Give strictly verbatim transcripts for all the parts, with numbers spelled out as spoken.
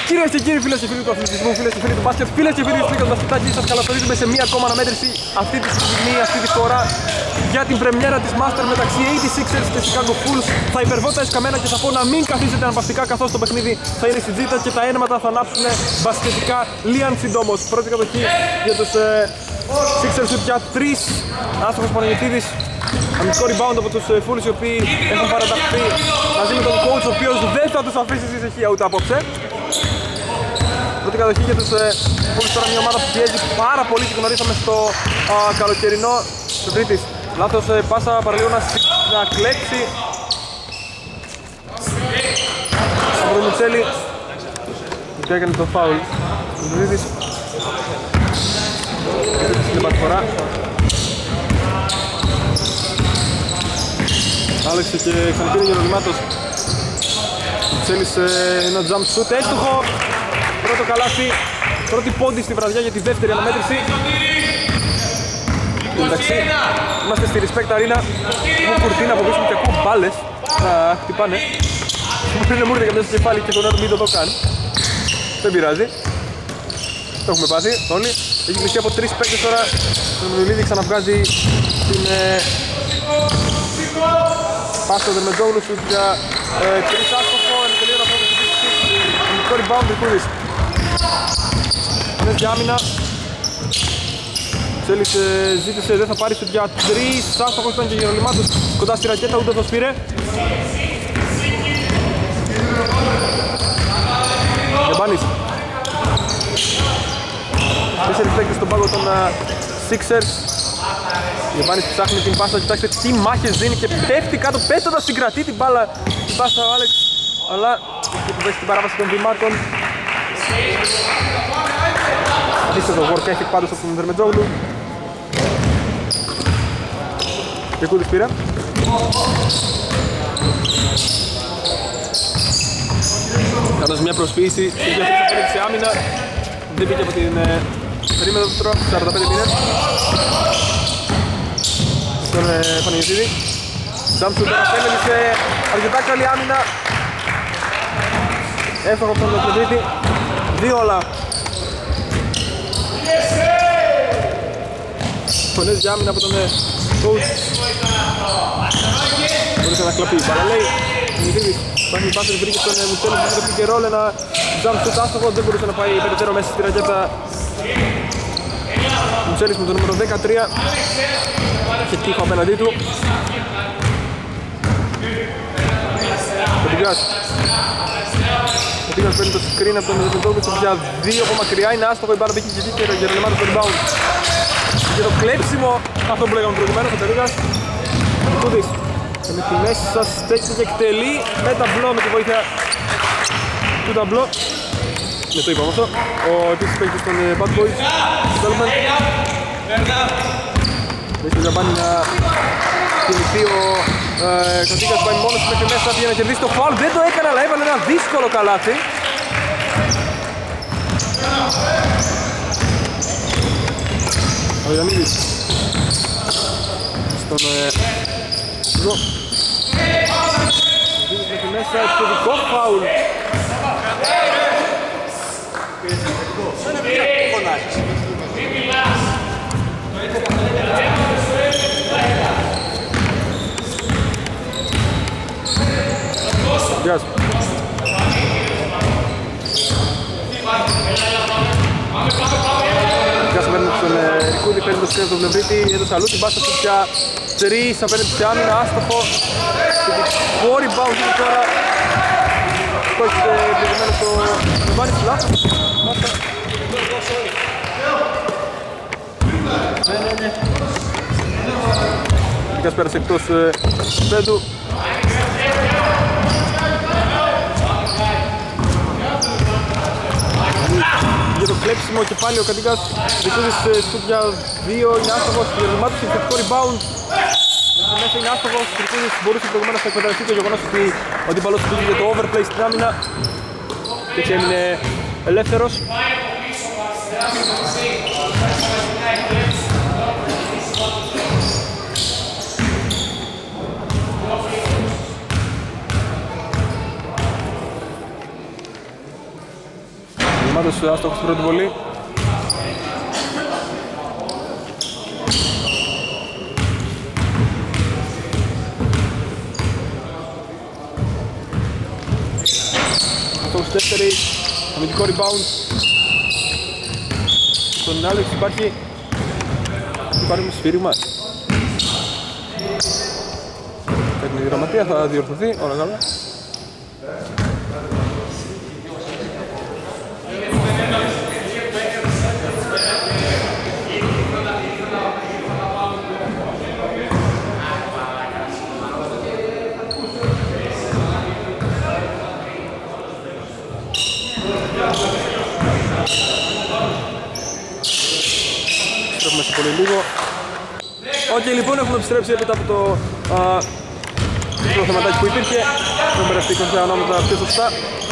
Κυρίες και κύριοι, φίλες και φίλοι του αθλητισμού, φίλες και φίλοι του μπάσκετ, φίλες και φίλοι του Λίγκας Μπασκετάκη, σας καλωσορίζουμε σε μία ακόμα αναμέτρηση αυτή τη στιγμή, αυτή τη φορά για την πρεμιέρα της Master μεταξύ ογδόντα έξι και Chicago Bulls. Θα υπερβώ τα εσκαμμένα και θα πω να μην καθίσετε αναπαυτικά, καθώς το παιχνίδι θα είναι στην τζίτα και τα ένματα θα ανάψουν μπασκετικά λίαν συντόμως. Πρώτη κατοχή για τους ε, Sixers για τρεις. Άστοχος Παναγιωτίδης. Αμυντικό rebound από τους Bulls οι οποίοι έχουν παραταχθεί μαζί με τον coach, ο οποίος δεν θα τους αφήσει στη ησυχία ούτε απόψε. Πρώτη κατοχή για τους Bulls, τώρα μια ομάδα που πιέζει πάρα πολύ και γνωρίσαμε στο α, καλοκαιρινό του Τρίτης. Λάθος ε, πάσα, παραλίγο να, να κλέψει από τον Μιτσέλη και έκανε το φάουλ. Ο Τρίτης στην επαναφορά. Άλεξε και ξαναπήρε Γερονιμάτος. Μιτσέλης ε, ένα jump shoot, έστοχο. Πρώτο καλάθι, πρώτη πόντι στη βραδιά για τη δεύτερη αναμέτρηση. Εντάξει, είμαστε στη Respect Arena. Έχω κουρτίνα από πίσω και ακούω μπάλες να χτυπάνε. Μου είναι μούρδια μέσα στο κεφάλι και τον να μην το δω καν. Δεν πειράζει. Το έχουμε πάθει όλοι. Έχει κλειστεί από τρεις παίκτες τώρα. Το Μιουλίδη ξαναβγάζει την ε, πάσα του Μεντζόγλου σου για ε, τρεις άστοχο. Είναι τελείω να φάμε στη φύση. Μικρό rebound Ρικούδης. Είναι για άμυνα. Τσέλης ε, ζήτησε, δεν θα πάρει σου για τρεις. Άστοχος ήταν και Γερολιμάτος κοντά στη ρακέτα, ούτε το σπήρε. Γεμπάνης. Τέσσερις παίκτες στον πάγκο των uh, Sixers. Γεμπάνης ψάχνει την πάσα, κοιτάξτε τι μάχες δίνει και πέφτει κάτω, πέφτοντας συγκρατεί την μπάλα την πάσα ο Άλεξ, αλλά έχει που την παράβαση των βημάτων. Δείστε το work ethic πάντως από τον Δερμετζόγλου. Ρικούδης πήρα. Κάνοντας μια προσποίηση, η διαφορετική σε άμυνα. Δεν πήγε από την ε, περίμετρο του τώρα, σαράντα πέντε μήνες. Στον ε, Παναγιωτίδη. Τζάμπσου τώρα πέλεμισε αρκετά καλή άμυνα. Έφαγε από τον Λεπλεδίτη. Δύο όλα. Φωνές για άμυνα από τον ε, coach. Μπορούσε να κλαπεί. Παραλέει. Μητίδης. Υπάρχει πάσα και βρήκε στον Μουτσέλη που είχε και ρόλο ένα jump shoot άστοχο, δεν μπορούσε να πάει περαιτέρω μέσα στη ρακέτα. Μουτσέλης με το νούμερο δεκατρία και τείχο απέναντί του. Κοντιγκάς. Κοντιγκάς παίρνει το screen από τον Μεζεπιντόγλου για δύο από μακριά, είναι άστοχο, η μπάλα πήγε και βγήκε Γερολιμάτος στο rebound. Και το κλέψιμο, αυτό που λέγαμε προηγουμένως, ο Τερούγας. Κοντής. Και με τη μέση σας στέκεται και εκτελεί με ταμπλό, με τη βοήθεια του ταμπλό. Ναι, το είπαμε αυτό. Ο επίσης παίκτης των Bad Boys Development. Έχει το Γιαμπάνι να κινηθεί ο ε, Κοντίκας, πάει μόνος μέχρι μέσα για να κερδίσει το φάουλ. Δεν το έκανε, αλλά έβαλε ένα δύσκολο καλάθι. Ο Ιωαννίδης στον εδώ. Μέχρι μέσα, επιθετικό φάουλ. Γεια σου. Γεια σου, παίρνει τον Ρικούδη, παίρνει το σκρέφο του Βλεμπρίτη, έδωσε αλλού την πάσα του πια τρεις, απέναντι σε άμυνα, άστοχο. Σχετικό rebound είναι τώρα. Το έχει πληγωμένο στο Βλεμπάνης, λάθος. Νίκας πέρασε εκτός πέντου. Για το κλέψιμο και πάλι ο Καντίκας Ρικούδης σουτ για δύο, είναι άστοχος, Γερονιμάτος και θετικό rebound. Μέσα είναι άστοχος, ο Ρικούδης μπορούσε προηγουμένως να εκμεταλλευτεί το γεγονός ότι ο αντίπαλος του πήγε το overplay στην άμυνα και έτσι έμεινε ελεύθερος. Πάντως άστοχος στην πρώτη βολή. Αστοχος στη δεύτερη, αμυντικό rebound. Στον Άλεξ υπάρχει, υπάρχει σφύριγμα. Κάνει τη γραμματεία, θα διορθωθεί, όλα καλά. Στρέφουμε σε πολύ λίγο. Οκ, okay, λοιπόν έχουμε επιστρέψει έπειτα από το το θεματάκι που υπήρχε. Έχουμε περαστεί κάποια ονόματα πιο σωστά.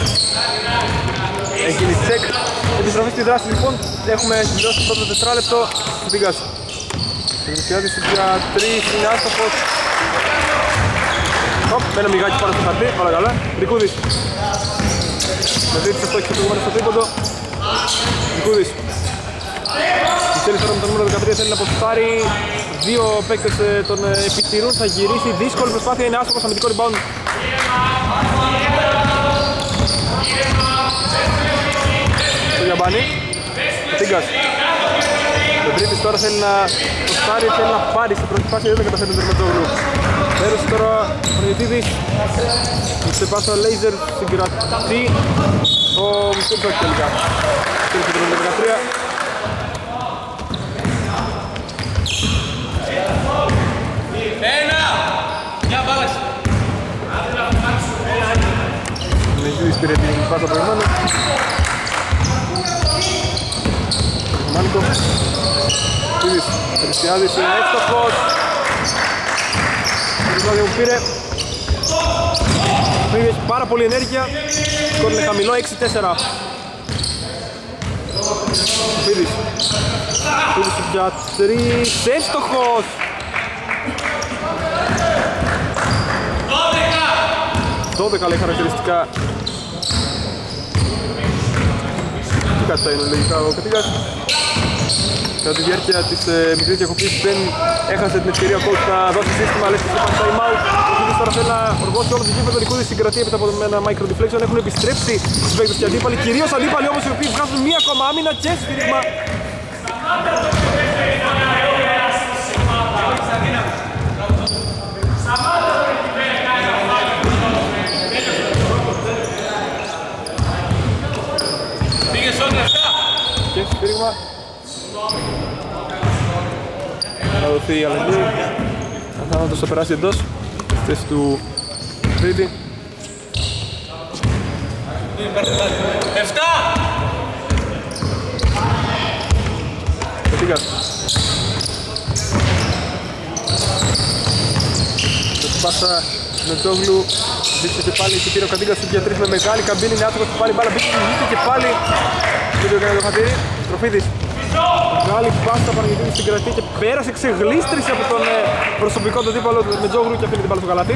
Έχει γίνει τσεκ. Επιστροφή στη δράση λοιπόν. Έχουμε συμπληρώσει το πρώτο τετράλεπτο. Δίκας. Δημιουργιάδης για τρεις, είναι άστοχος. Οπ, με ένα μιγάκι πάνω στο χαρτί, όλα καλά. Ρικούδης. Με τρίτη στο στόχι στο στο τρίποντο. Ρικούδης. Η θέλει τώρα με το νούμερο δεκατρία θέλει να αποστάρει. Δύο παίκτες τον επιτηρούν, θα γυρίσει. Δύσκολη προσπάθεια, είναι άστοχος, αμυντικό rebound. Το Γιαμπάνι. Ο Τίγκας. Ο Τρίτης τώρα θέλει να αποστάρει, θέλει να πάρει στην πρώτη φάση, δεν καταφέρει τον Τερματόγλου. Πέρασε τώρα ο Νιωτίδης. Σε πάσα λέιζερ συγκρατεί ο Μισέλτσοκ τελικά. Τέλεισε το νούμερο δεκατρία. Ένα! Μια μπάλαση! Ο Νιωτίδης πήρε την πάσα προηγουμένως. Ο Μάνικο. Νιωτίδης. Ο Χριστιάδης είναι εύστοχος. Η προσπάθεια που πήρε. Έχει πάρα πολύ ενέργεια. Σκορ είναι χαμηλό, έξι τέσσερα. Φίδης. Φίδης για τρεις. Εύστοχος. δώδεκα λέει χαρακτηριστικά. Τι κάτσα είναι λογικά ο Κατήγας. Κατά τη διάρκεια της ε, μικρής διακοπής δεν έχασε την ευκαιρία ο coach να δώσει σύστημα, αλλά και υπάρχει time out. Ο Φίδης τώρα θέλει να οργώσει όλο το γήπεδο, Νικούδης συγκρατεί έπειτα από ένα micro deflection. Έχουν επιστρέψει στους παίκτες και αντίπαλοι, κυρίως αντίπαλοι όμως οι οποίοι βγάζουν μία ακόμα άμυνα και σφύριγμα. Και σφύριγμα. Θα δοθεί η αλλαγή. Αθάνατος θα περάσει εντός στη θέση του Τρίτη. Εφτά! Κατήγας. Το πάσα με Τζόγλου. Δείξε και πάλι και πήρε ο Κατήγας για τρεις με μεγάλη καμπίνη. Είναι άτομος που πάλι μπάλα μπήκε και πάλι. Δεν το έκανε το χατήρι. Τροφίδης. Μεγάλη πάστα Παναγιωτίδη στην κρατή και πέρασε, ξεγλίστρησε από τον ε, προσωπικό του αντίπαλο με Τζόγλου και αφήνει την μπάλα στο καλάθι.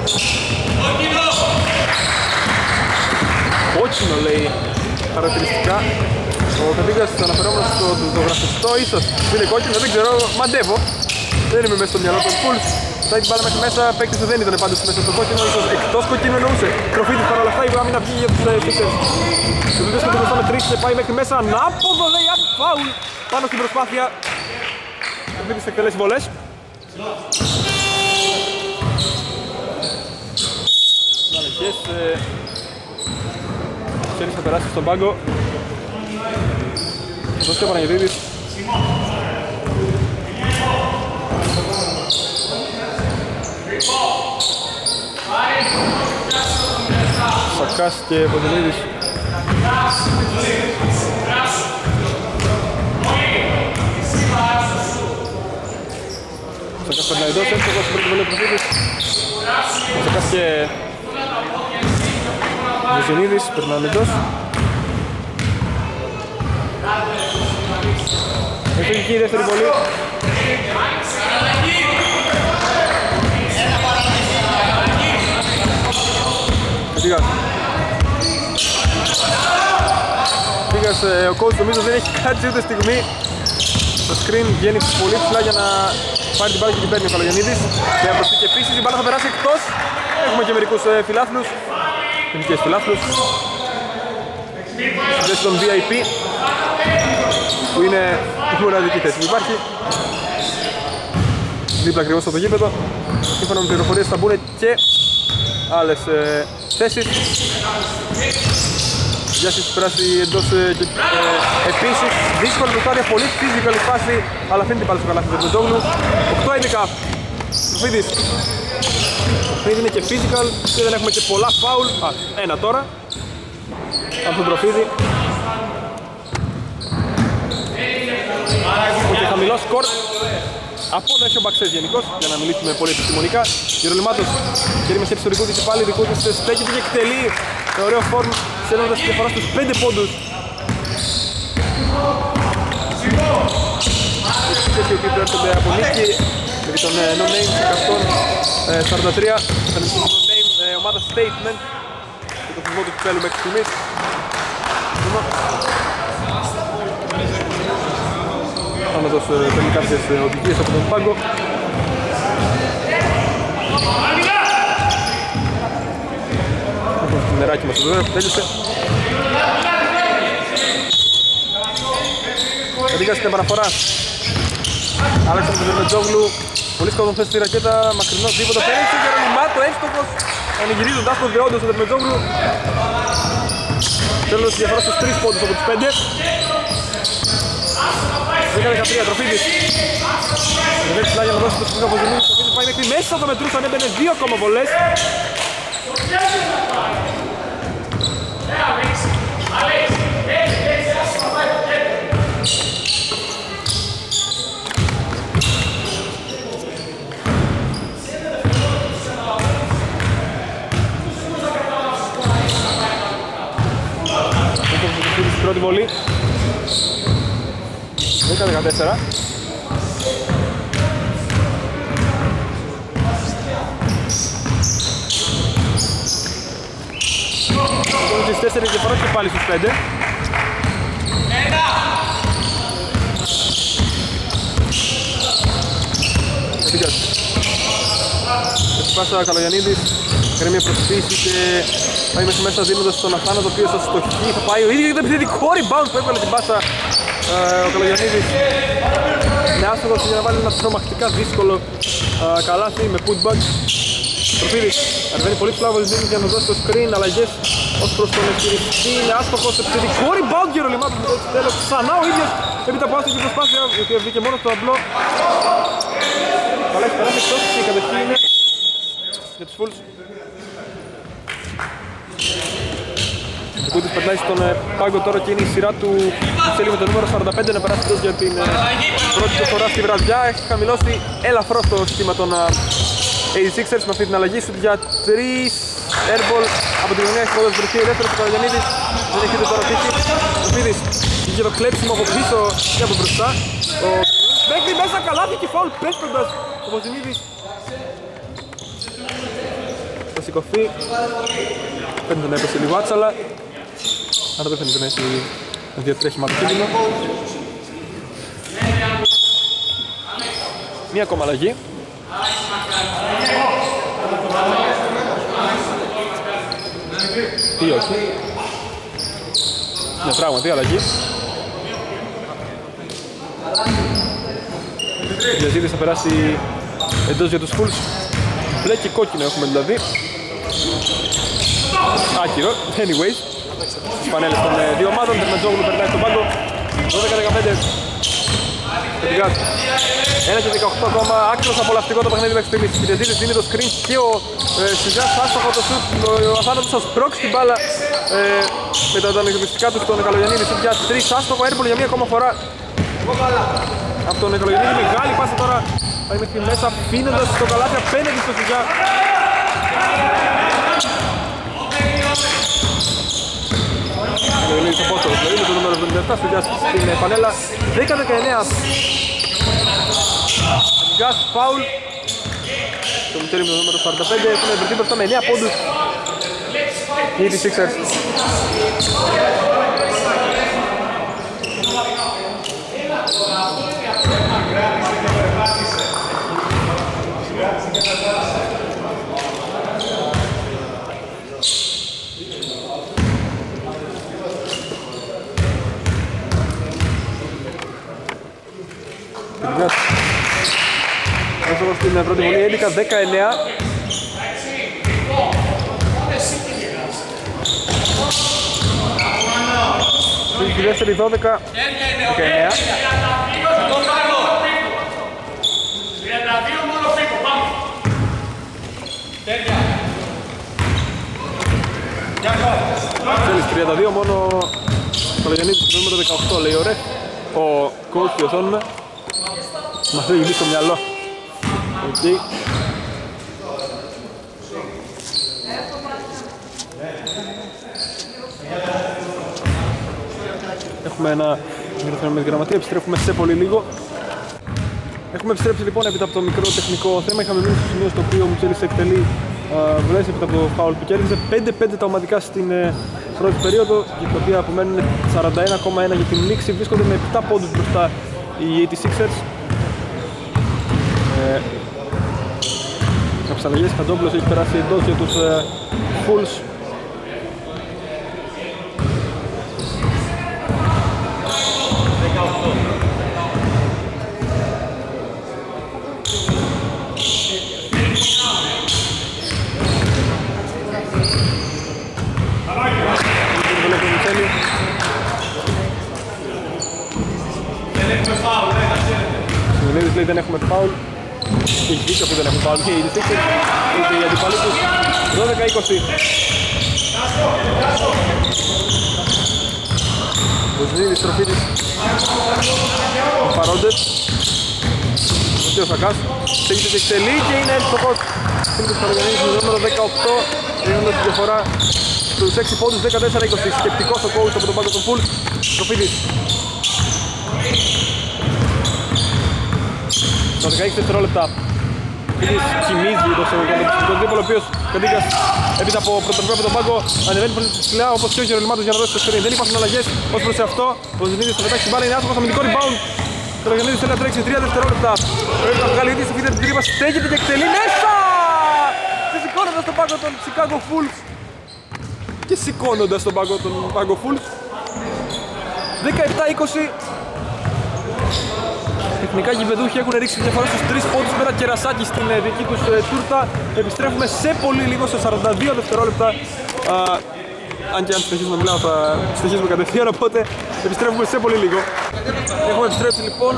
Κόκκινο λέει χαρακτηριστικά. Ο Κατήγας αναφερόμενος στο το γραφιστό, ίσως είναι κόκκινο, δεν ξέρω, μαντεύω. Δεν είμαι μέσα στο μυαλό του Πουλς. Θα έχει την μπάλα μέχρι μέσα, παίκτης δεν ήταν πάντως μέσα στο κόκκινο, ίσως εκτός κόκκινο εννοούσε. Τροφίδης παρόλα αυτά, η άμυνα βγήκε για τους Sixers. Το βίντεο στο μπροστά με τρεις και πάει μέχρι μέσα, ανάποδο λέει αν φάουλ πάνω στην προσπάθεια. Τροφίδης εκτελέσει βολές. Αλλαγές, ξέρεις να περάσει στον πάγκο. Δώσε και ο Παναγιωτίδης. Σακάς και Ποντελίδης. Σακάς περνάει εντός, εύστοχος στην πρώτη βολή ο Προφίδης. Σακάς και Βεζενίδης περνάνε εντός. Έχει η δεύτερη βολή. Κατήγας. Κατήγας Βέγκας, ο coach νομίζω δεν έχει κάτσει ούτε στιγμή. Το screen βγαίνει πολύ ψηλά για να πάρει την μπάλα και την παίρνει ο Καλογιαννίδης. Και προσθήκη επίσης, η μπάλα θα περάσει εκτός. Έχουμε και μερικούς φιλάθλους, γενικές φιλάθλους. Στη θέση των βι άι πι, που είναι η μοναδική θέση που υπάρχει. Δίπλα ακριβώς στο γήπεδο. Σύμφωνα με πληροφορίες θα μπουν και άλλες ε, θέσεις. Για σας περάσει εντός ε, και, ε, επίσης. Δύσκολη προσπάθεια, πολύ physical φάση, αλλά αφήνει την πάλι στο καλάθι του Δερμετζόγλου. οκτώ έντεκα. Τροφίδης. Τροφίδη είναι και physical και δεν έχουμε και πολλά foul. Α, ένα τώρα. Από τον Τροφίδη. Και χαμηλό σκορ. Από όλο έχει ο Μπαξές γενικώς, για να μιλήσουμε πολύ επιστημονικά. Γερολιμάτος, χέρι με χέρι στο δικό της πάλι, δικό της στέκεται και εκτελεί με ωραίο φόρμ, στέλνοντας τη διαφορά στους πέντε πόντους. Οι οι οποίοι προέρχονται από νίκη, με τον No Name εκατόν σαράντα τρία, θα είναι No Name ομάδα Statement, και το φυσμό του κυπέλλου μέχρι στιγμής. Θα μας δώσω παίρνει κάποιες οδηγίες από τον πάγκο. Έχουμε το νεράκι μας εδώ, τέλειωσε. Κατήγασε την παραφορά. Άλλαξε με τον Δερμετζόγλου. Πολύ σκοτών θέσει τη ρακέτα, μακρινός δίποτα. Πέρασε και Γερολιμάτο, εύστοχος. Ανηγυρίζοντας τον δεόντος ο Δερμετζόγλου. Τέλος διαφορά στους τρεις πόντους από τους πέντε. δέκα δεκατρία, Τροφίδης. Δεν ψηλά για να δώσει το σκούγα από Ζημίνης. Τροφίδης πάει μέχρι μέσα, το μετρούσαν, έμπαινε δύο ακόμα βολές. Στην πρώτη βολή δέκα δεκατέσσερα. Στις τέσσερις διαφορά και πάλι στους πέντε. Επίκας. Έτσι πάσα Καλογιαννίδης, κάνει μια προσθήση και πάει μέχρι μέσα δίνοντας στον Αθάνο, το οποίο στο στοχή θα πάει ο ίδιος για το επιθετικό rebound που έβγαλε την πάσα ε, ο Καλογιαννίδης. Είναι άστοχος για να βάλει ένα τρομακτικά δύσκολο ε, καλάθι με putback. Τροφίδης, ανεβαίνει πολύ ψηλά ο Βολυζίνης για να δώσει το screen, αλλαγές ως προς τον ευκαιριστή. Είναι άστοχος, επιθετικό rebound Γερολιμάτος με το έτσι τέλος. Ξανά ο ίδιος έπειτα από άστοχη προσπάθεια, γιατί βγήκε μόνο στο ταμπλό. Καλά έχει περάσει εκτός και η κατευθύνη είναι για τους Fools. Ο Κούτης περνάει στον πάγκο τώρα και είναι η σειρά του θέλει με το νούμερο σαράντα πέντε να περάσει για την πρώτη του φορά στη βραδιά. Έχει χαμηλώσει ελαφρώς το σχήμα των ογδόντα έξι ers με αυτή την αλλαγή σου για τρεις airball από την γωνία. Έχει πόδες βρεθεί ελεύθερος ο Καλογιαννίδης, δεν έχει ούτε τώρα τύχη. Ο Φίδης είχε το κλέψιμο από πίσω και από μπροστά. Ο μέχρι μέσα καλάθι και φάουλ πέφτοντας ο Βοζινίδης. Θα σηκωθεί, φαίνεται να έπεσε λίγο άτσαλα, άρα δεν φαίνεται να έχει να διατρέχει μαθηκίνημα. Μία ακόμα αλλαγή. Τι όχι. Ναι, πράγματι αλλαγή. Η διαζήτηση θα περάσει εντός για τους Fools. Μπλε και κόκκινο έχουμε δηλαδή. Άκυρο, anyways. Στις πανέλες των δύο ομάδων, Δερμετζόγλου περνάει στον πάγκο. δώδεκα δεκαπέντε. ένα και δεκαοκτώ ακόμα, άκρος απολαυστικό το παιχνίδι μέχρι στιγμής. Η διαζήτηση δίνει το screen και ο ε, Σιζάς άστοχο το σουτ. Ο Αθάνατος θα σπρώξει την μπάλα ε, με τα ανταγωνιστικά του στον Καλογιαννίδη. Σουτ για τρεις, άστοχο airball για μία ακόμα φορά. Από τον Καλογιαννίδη, μεγάλη πάσα τώρα. Πάει μέχρι μέσα, αφήνοντας το καλάθι απέναντι στο Σιζά. Καλογιαννίδης απόστολος, δηλαδή με το νούμερο εβδομήντα επτά στο Γιάς στην πανέλα. δέκα δεκαεννέα. Γκάς, φάουλ. Το μητέρι με το νούμερο σαράντα πέντε έχουν βρεθεί μπροστά με εννέα πόντους. Οι ογδόντα έξι ers. Όσο στην πρώτη βολή έντεκα δεκαεννέα. Στη δεύτερη δώδεκα δεκαεννέα. Θέλεις τριάντα δύο, μόνο ο Καλογιαννίδης το νούμερο δεκαοκτώ λέει ωραία. Ο coach που οθώνουμε μας έχει γυρίσει στο μυαλό. Εκεί. Έχουμε ένα με τη γραμματεία, επιστρέφουμε σε πολύ λίγο. Έχουμε επιστρέψει λοιπόν έπειτα από το μικρό τεχνικό θέμα. Είχαμε μείνει στο σημείο στο οποίο ο Μουτσέλης εκτελεί βουλές έπειτα από το φάουλ που κέρδισε. πέντε πέντε τα ομαδικά στην ε, πρώτη περίοδο, για τα οποία απομένουν σαράντα ένα κόμμα ένα για την λήξη. Βρίσκονται με επτά πόντους μπροστά οι ογδόντα έξι ers. Ε, από τις αλλαγές Χατζόπουλος έχει περάσει εντός για τους ε, Fools. Λέει δεν έχουμε φάουλ και έχει δίκιο που δεν έχουμε φάουλ και οι ογδόντα έξι ers οι αντιπαλοί τους δώδεκα είκοσι. Βοζνίδης, Στροφίδης, οι παρόντες. Ο Σακάς στέγεται και εκτελεί και είναι εύστοχος. Είναι το Καλογιαννίδης με νούμερο δεκαοκτώ, δίνοντας τη διαφορά στους έξι πόντους, δεκατέσσερα είκοσι. Σκεπτικός ο coach από τον πάγκο των Fools. Στροφίδης. Στα δεκαέξι δευτερόλεπτα Φίλης χυμίζει το στον δίπολο, ο οποίος Καντίκας έπειτα από πρωτοβουλία από τον πάγκο ανεβαίνει πολύ ψηλά όπως και ο Γερολιμάτος για να δώσει το σκριν. Δεν υπάρχουν αλλαγές ως προς αυτό. Ο Ζηνίδης θα πετάξει την μπάλα, είναι άσχομος αμυντικό rebound. Ο Καλογιαννίδης θέλει να τρέξει τρία δευτερόλεπτα. Πρέπει να βγάλει ήδη στη φύλλα την τρύπα, στέκεται και εκτελεί μέσα! Και σηκώνοντας τον πάγκο των Chicago Fools. Και σηκώνοντας τον πάγκο των Chicago Fools. δεκαεπτά είκοσι. Τεχνικά γηπεδούχοι έχουν ρίξει τη διαφορά στους τρεις πόντους με ένα κερασάκι στην δική τους ε, τούρτα. Επιστρέφουμε σε πολύ λίγο, σε σαράντα δύο δευτερόλεπτα. Α, αν και αν συνεχίσουμε να μιλάω θα συνεχίσουμε κατευθείαν, οπότε επιστρέφουμε σε πολύ λίγο. Έχουμε επιστρέψει λοιπόν.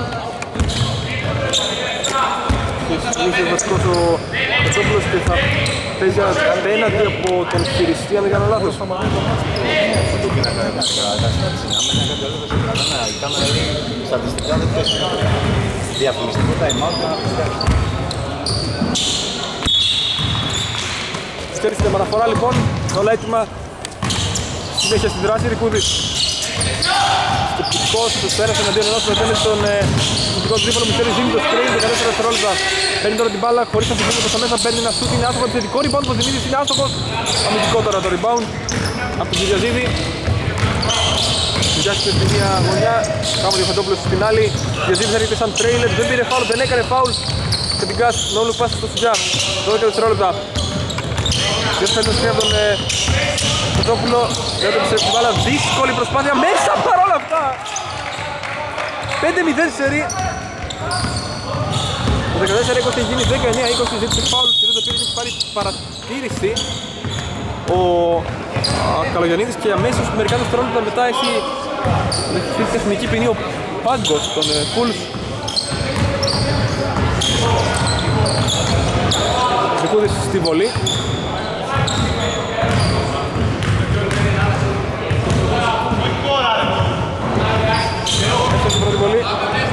Και συνήθως βασικός ο Πετσόπουλος και θα παίζει απέναντι από τον χειριστή, αν δεν κάνω λάθος. Η κάμερα λέει στατιστικά δεν πέσει. Διαφημιστικό time out. Σκέφτεται μεταφορά λοιπόν, όλα έτοιμα. Συνέχεια στη δράση, Ρικούδης. Σκεπτικός, πέρασε εναντίον ενός μετέλεσαι στον σκεπτικό του τρίπολο, Μισελής δίνει το screen, δεκατέσσερα δευτερόλεπτα. Παίρνει τώρα την μπάλα, χωρίς να συμφωνεί προς τα μέσα, παίρνει ένα σούτ, είναι άστοχο, επιθετικό rebound, ο Δημήτρης είναι άστοχος. Αμυντικό τώρα το rebound από τον Κυριαζίδη. Γιάννης στην μία γωνιά, κάμω ο Φαντόπουλος στην άλλη. Κυριαζίδης έρχεται σαν τρέιλερ, δεν πήρε φάουλ, δεν έκανε φάουλ. Κεντικάς, νόλου πάση στο Σουτζά, δώδεκα δευτερόλεπτα. Και φέρνει το σκριν από τον Φαντόπουλο, δεν επιστρέφει την μπάλα, δύσκολη προσπάθεια, μέσα παρόλα αυτά. πέντε μηδέν σερί. Το δεκατέσσερα είκοσι έχει γίνει δεκαεννέα είκοσι, ζήτησε φάουλ και δεν το πήρε, έχει πάρει παρατήρηση ο Καλογιαννίδης και αμέσως μερικά δευτερόλεπτα μετά έχει δεχθεί τεχνική ποινή ο πάγκος των Fools. Ρικούδης στη βολή. Έφτασε την πρώτη βολή.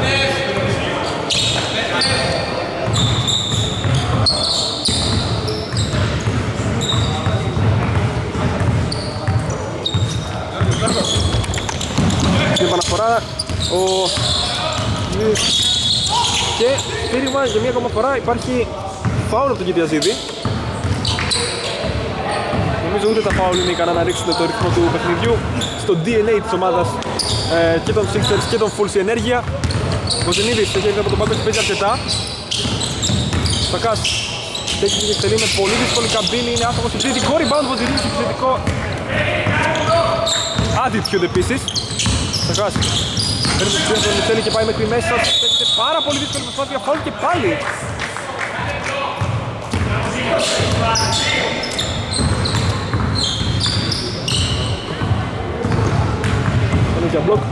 Στην επαναφορά ο και πήρημα για μία ακόμα φορά υπάρχει φάουλ από τον Κιτιαζίδη. Νομίζω ούτε τα φάουλ είναι ικανά να ρίξουν το ρυθμό του παιχνιδιού στο ντι εν έι της ομάδας ε, και των Sixers και των Fools η ενέργεια. Βοζενίδης έχει έρθει από τον πάγκο και παίζει αρκετά. Σακάς παίζει και εκτελεί με πολύ δύσκολη καμπίνη, είναι άστοχος επιθετικό rebound, Βοζενίδης επιθετικό attitude επίσης. Σακάς παίρνει το ψήφιο τον Μιτσέλη και πάει μέχρι μέσα, παίζεται πάρα πολύ δύσκολη προσπάθεια, φάουλ και πάλι. Είναι για μπλοκ.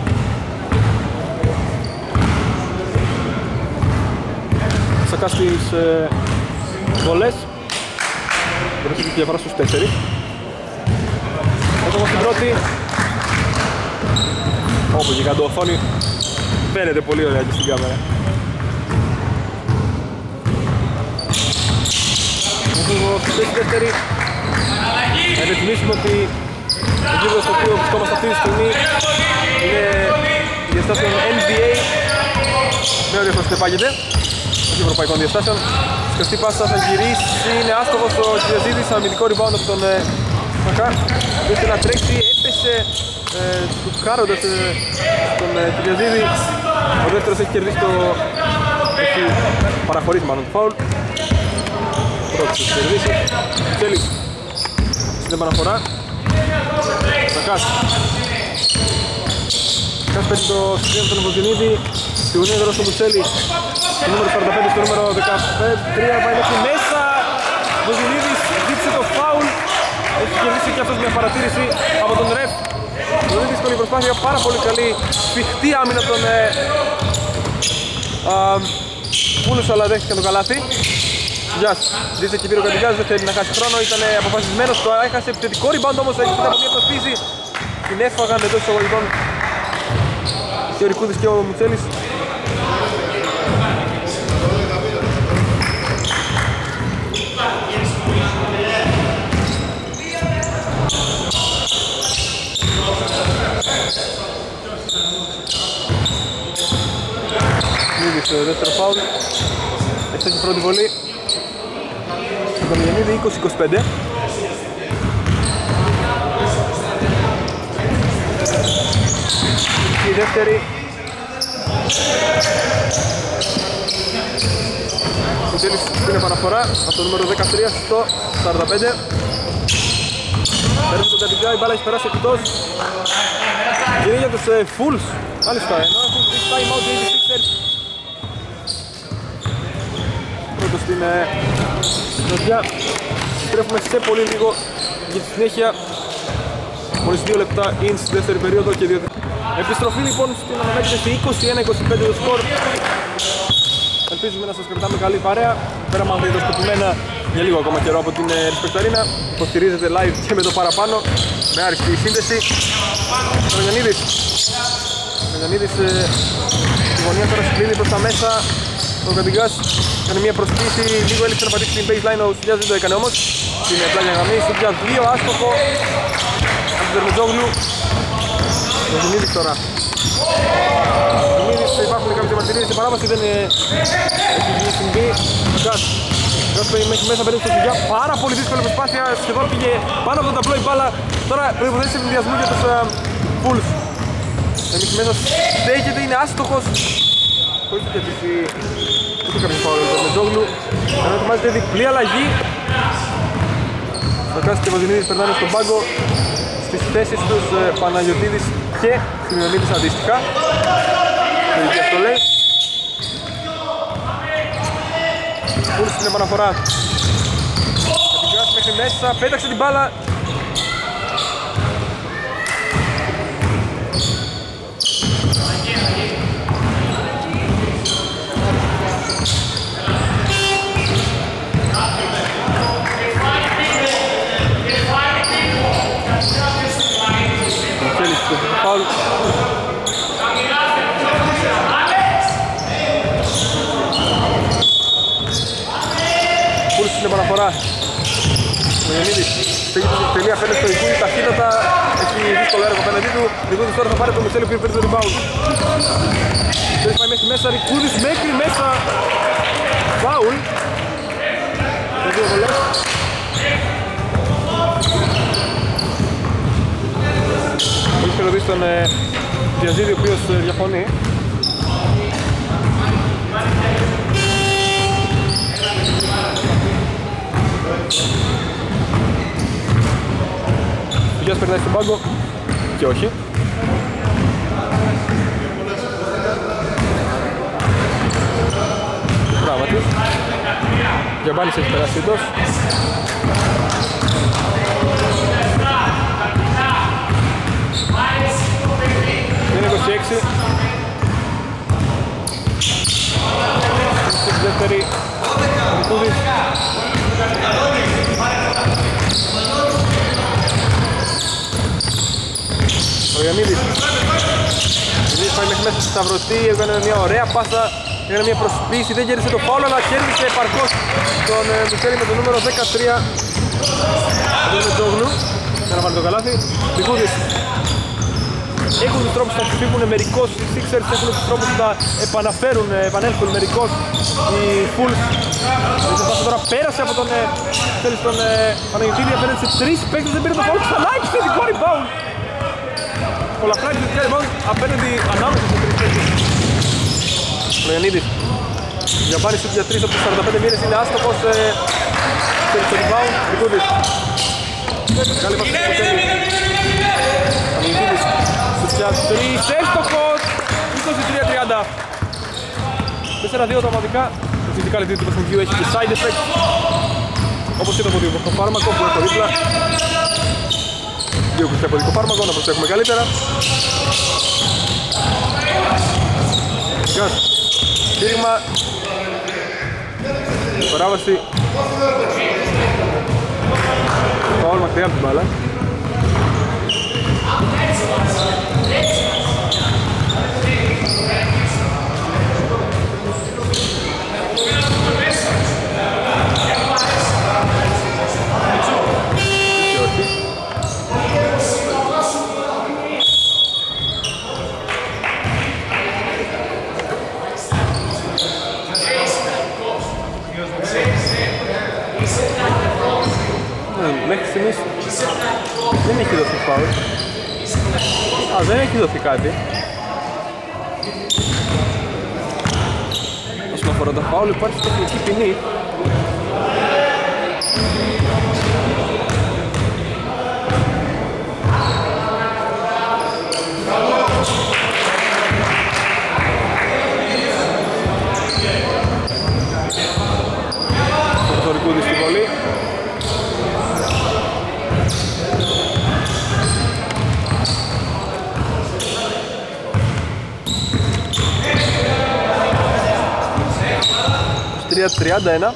Σακάς τις ε, βολές. Μπορείς να διαφορά στους τέσσερις. Έτομος στην πρώτη. Όπου και κάτω οθόνη. Φαίνεται πολύ ωραία και στην κάμερα. Έτομος στη δεύτερη. Να ρυθμίσουμε ότι το γήπεδο στο οποίο βρισκόμαστε αυτή τη στιγμή είναι η διαστάσεων N B A. Δεν διαφορετικά πάγεται. Όχι ευρωπαϊκών διαστάσεων. Σκαστή πάσα θα γυρίσει, είναι άστοχος ο Κυριαζίδης, αμυντικό rebound από τον Σακά. Ήθελε να τρέξει, έπεσε ε, του χάροντας ε, τον ε, Κυριαζίδη. Ο δεύτερος έχει κερδίσει το... έχει παραχωρήσει μάλλον το φάουλ. Πρώτος έχει κερδίσει. Θέλει στην επαναφορά. Σακάς. Σακάς παίρνει το σημείο από τον Βοζενίδη. Στη γωνία δρόσο του Μουτσέλη. Το νούμερο σαράντα πέντε στο νούμερο δεκατρία πάει μέχρι μέσα. Βοζενίδης δείξε το φάουλ. Έχει κερδίσει και αυτός μια παρατήρηση από τον ρεφ. Πολύ δύσκολη προσπάθεια, πάρα πολύ καλή σφιχτή άμυνα από τον Πούλους, αλλά δέχτηκε το καλάθι. Γιάς, δείξε και πήρε ο Καντικάς, δεν θέλει να χάσει χρόνο, ήταν αποφασισμένος, το έχασε επιθετικό rebound όμως, έχει από μια προσποίηση. Την έφαγαν εντός εισαγωγικών και ο Ρικούδης και ο Μουτσέλης. Μίδης δεύτερο φάουλ. Έφτασε η πρώτη βολή. Ο Καμιλιανίδη είκοσι είκοσι πέντε. Και η δεύτερη. Ο Τέλης στην επαναφορά από το νούμερο δεκατρία στο σαράντα πέντε. Παίρνει τον Καντικά, η μπάλα έχει περάσει εκτός. Και είναι για τους ε, Fools. Μάλιστα, ενώ έχουν δείξει time out οι Sixers. Πρώτος στην νοτιά. Στρέφουμε σε πολύ λίγο για τη συνέχεια. Μόλις δύο λεπτά είναι στη δεύτερη περίοδο και δύο... Επιστροφή λοιπόν στην αναμέτρηση είκοσι ένα είκοσι πέντε το σκορ. Ελπίζουμε να σας κρατάμε καλή παρέα. Πέρα μαγνητοσκοπημένα για λίγο ακόμα καιρό από την Ρεσπεκταρίνα. Υποστηρίζεται live και με το παραπάνω. Με άριστη σύνδεση. Ο Γιαννίδης. Ο Γιαννίδης στη γωνία τώρα συγκλίνει προς τα μέσα. Ο Καντιγκάς έκανε μια προσποίηση. Λίγο έλειψε να πατήσει την baseline. Ο Σουτιάς δεν το έκανε όμως. Στην πλάγια γραμμή. Σουτιάς δύο άστοχο. Από τον Τερμετζόγλου. Ο Γιαννίδης τώρα. Ο Γιαννίδης, υπάρχουν κάποιες διαμαρτυρίες στην παράβαση, δεν έχει βγει συμβεί. Γκάς. Γκάς μέχρι μέσα, παίρνει στο Σουτιά. Πάρα πολύ δύσκολη προσπάθεια. Σχεδόν πήγε πάνω από το ταπλό η μπάλα. Τώρα προϋποθέσεις συνδυασμού για τους Bulls. Εμείς μέσα στέκεται, είναι άστοχος. Χωρίς και έτσι ούτε κάποιο φάουλ με τον Μετζόγλου. Ενώ ετοιμάζεται διπλή αλλαγή. Σακάς και Βοζενίδης περνάνε στον πάγκο. Στις θέσεις τους Παναγιωτίδης και Χρυνονίδης αντίστοιχα. Και αυτό λέει. Πούλς στην επαναφορά. Κατηγάς μέχρι μέσα, πέταξε την μπάλα. Φάουλ. Πούλης στην επαναφορά. Ο Γιαννίδης στέγει την τελεία, φαίνεται στο Ρικούδη ταχύτατα. Έχει δύσκολο έργο απέναντί του. Ρικούδης τώρα θα πάρει το Μιτσέλη που παίρνει το rebound. Μιτσέλης πάει μέχρι μέσα, Ρικούδης μέχρι μέσα. Φάουλ. Με δύο βολές. Έχει περιοδίσει τον Διαζίδη, ο οποίος διαφωνεί. Ο Γιάς περνάει στον πάγκο και όχι. Πράγματι. Γιαμπάνης έχει περάσει εντός. Είναι είκοσι έξι. Στη δεύτερη ο Νικούδης. Ο Ιωαννίδης. Ιωαννίδης πάει μέχρι μέσα στη σταυρωτή, έκανε μια ωραία πάσα, έκανε μια προσποίηση, δεν κέρδισε το φάουλ, αλλά κέρδισε επαρκώς τον Μιχέλη με το νούμερο δεκατρία. Εδώ είναι Τζόγλου, για να βάλει το καλάθι. Νικούδης. Έχουν τους τρόπους που θα τους φύγουν μερικώς οι Sixers, έχουν τους τρόπους που θα επαναφέρουν, επανέλθουν μερικώς οι Bulls. Η τώρα πέρασε από τον, θέλεις, τον Παναγιωτήδη, απέναντι σε τρεις παίκτες, δεν πήρε το φάουλ, ξανά επιθετικό rebound. Πολλαπλά επιθετικά rebound απέναντι ανάμεσα σε τρεις παίκτες. Ο Ιωαννίδης για πάρει σουτ για τρεις από τους σαράντα πέντε μήνες, είναι άστοχος, θέλεις το rebound, Νικούδης. Καλή πάση στο ποτέλι. Παναγιωτήδης για τρεις, έστοχος, είκοσι τρία τριάντα. τέσσερα δύο τα ομαδικά. Το φυσικά λεπτή του παιχνιδιού έχει και side effect. Όπως και το αποδικό φάρμακο που έχω δίπλα. Δύο κουστιά αποδικό φάρμακο, να προσέχουμε καλύτερα. Γιος, στήριγμα. Παράβαση. Φαουλ μακριά από την μπάλα. Μέχρι στιγμής δεν έχει δοθεί φάουλ. Α, δεν έχει δοθεί κάτι. Όσον αφορά τα φάουλ υπάρχει τεχνική ποινή. Ο Θορικούδης στη βολή. τριάντα ένα.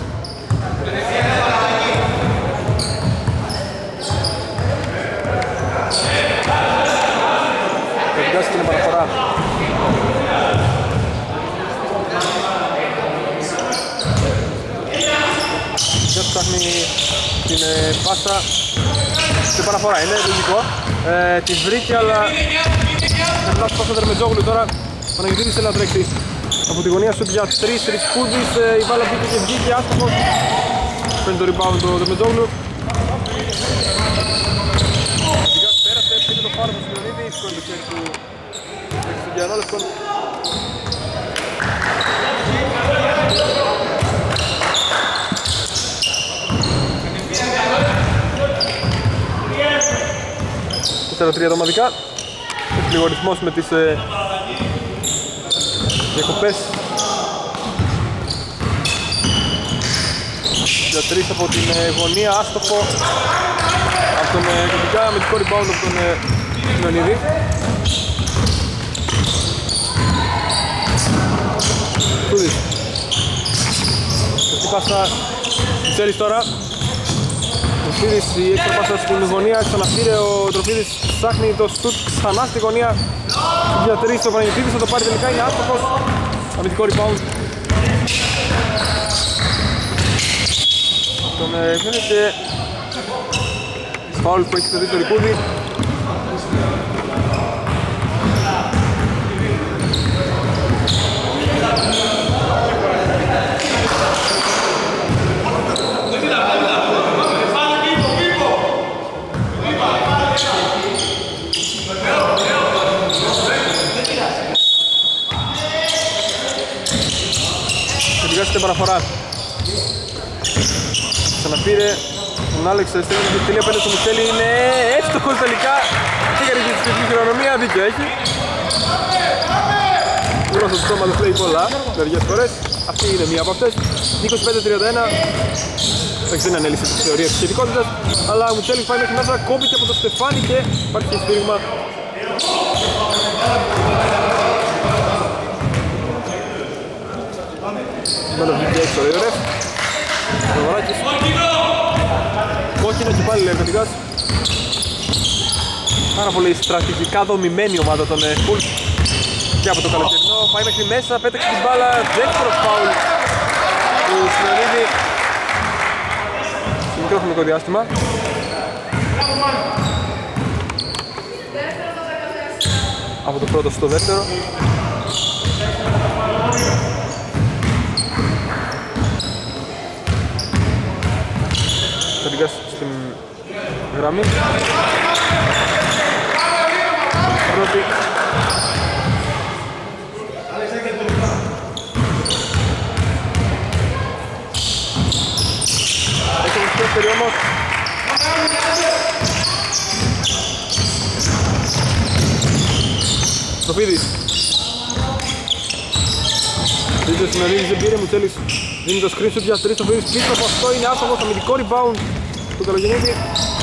Περιγάσει την επαναφορά. Και ψάχνει την ε, πάσα στην επαναφορά, είναι λογικό. Ε, τη βρήκε, αλλά περνάς πάσα Δερμετζόγλου τώρα. Παναγιωτήδης θέλει να τρέξει από τη γωνία σου για τρεις, Ρισκούδης, η μπάλα μπήκε και βγήκε άστοχος. Παίρνει το rebound το Δερμετζόγλου. Σιγάς πέρασε, πήρε το φάρο του Σιλονίδη, σκόνει το χέρι του Εξωγιανόλευκον. τέσσερα τρία το ομαδικά. Πληγωρισμός με τις ε, διακοπές. Για τρεις από την ε, γωνία, άστοχο από τον Κοντικά, με δικό rebound από τον ε, Ιωαννίδη. Κούδης. Αυτή πάσα Τσέλης τώρα. Τροφίδης, η έξω πάσα στην γωνία, ξαναπήρε ο Τροφίδης, ψάχνει το στουτ ξανά στη γωνία για τρεις, ο Παναγιωτίδης θα το πάρει τελικά, είναι άστοχος. Αμυντικό rebound. Τον φαίνεται φάουλ που έχει το Ρικούδη. Στην παραφορά. Ξαναπήρε πήρε τον Άλεξ, στέλνει την τελεία πέντε στο Μισέλη, είναι εύστοχος τελικά. Φύγαρε και τη χειρονομία, δίκιο έχει. Γνώστος του σώματος λέει πολλά, μερικές φορές. Αυτή είναι μία από αυτές. είκοσι πέντε τριάντα ένα. Εντάξει, δεν ανέλησε τη θεωρία της σχετικότητας, αλλά ο Μουτσέλης πάει μέχρι μέσα, κόβηκε από το Στεφάνι και υπάρχει και σφύριγμα. Μένω βγήκε έξω, ρε ρε. Προβαράκης. Κόκκινο και πάλι λέει ο Κωτηγάς. Πάρα πολύ στρατηγικά δομημένη ομάδα των Bulls και από το καλοκαιρινό. Πάει μέχρι μέσα, πέταξε την μπάλα, δεύτερο φάουλ του Σιμεωνίδη. Μικρό χρονικό διάστημα. Από το πρώτο στο δεύτερο. Κοντιγάς στην γραμμή. Πρώτη. Έχει δεύτερη όμως. Σοφίδης. Δείτε Σιμεωνίδης δεν πήρε, Μουτσέλης δίνει το screenshot για τρεις. Σοφίδης πίσω από αυτό, είναι άστοχος, αμυντικό rebound του Καλογεννίδη.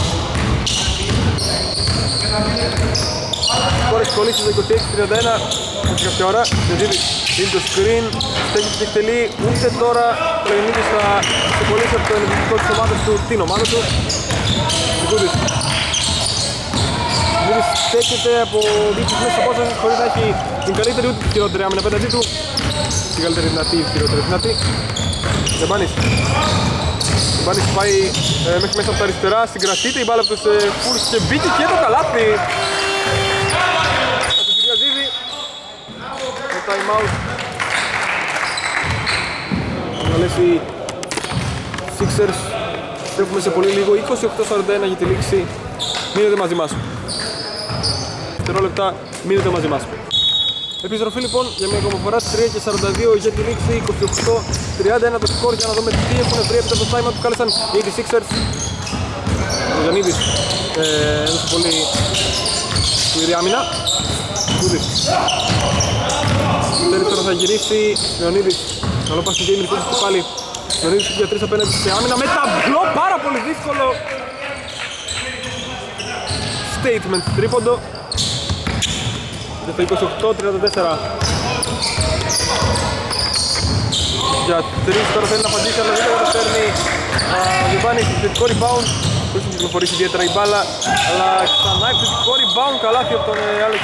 Σκόρες κολλήσεις το είκοσι έξι τριάντα ένα. Έχει κάποια ώρα, δίνει το screen, στέκει και εκτελεί. Ούτε τώρα ο Καλογεννίδης θα ξεκολλήσει από το ενεργητικό της ομάδας του, την ομάδα του. Νικούδης. Νικούδης στέκεται από δίκτυς μέσα στο πόσο χωρίς να έχει την καλύτερη ούτε την χειρότερη άμυνα απέναντί του. Την καλύτερη δυνατή, την χειρότερη δυνατή. Ζεμπάνης. Ζεμπάνης πάει ε, μέχρι μέσα από τα αριστερά, συγκρατείται η μπάλα από τους ε, Bulls και μπήκε και το καλάθι. Από τον Κυριαζίδη. Το time out. Να λες οι Sixers στρέφουμε σε πολύ λίγο, είκοσι οκτώ σαράντα ένα για τη λήξη. Μείνετε μαζί μας. Δευτερόλεπτα, μείνετε μαζί μας. Επιστροφή λοιπόν για μια ακόμα φορά, τρία και σαράντα δύο για τη λήξη, είκοσι οκτώ τριάντα ένα το σκορ για να δούμε τι έχουν βρει από το time που κάλεσαν οι έιτς Sixers. Ο Γιαννίδης ε, έδωσε πολύ σκληρή άμυνα. Κούδης. Τέλει τώρα θα γυρίσει ο Ιωνίδης. Καλό πας στην Gamer Κούδης και πάλι. Ο Ιωνίδης για τρεις απέναντι σε άμυνα με ταμπλό, πάρα πολύ δύσκολο statement τρίποντο. Για το είκοσι οκτώ τριάντα τέσσερα. Για τρεις τώρα θέλει να απαντήσει, αλλά δεν το καταφέρνει. Ο Γιωβάνης επιθετικό rebound. Χωρίς να κυκλοφορήσει ιδιαίτερα η μπάλα, αλλά ξανά επιθετικό rebound, καλάθι από τον Άλεξ.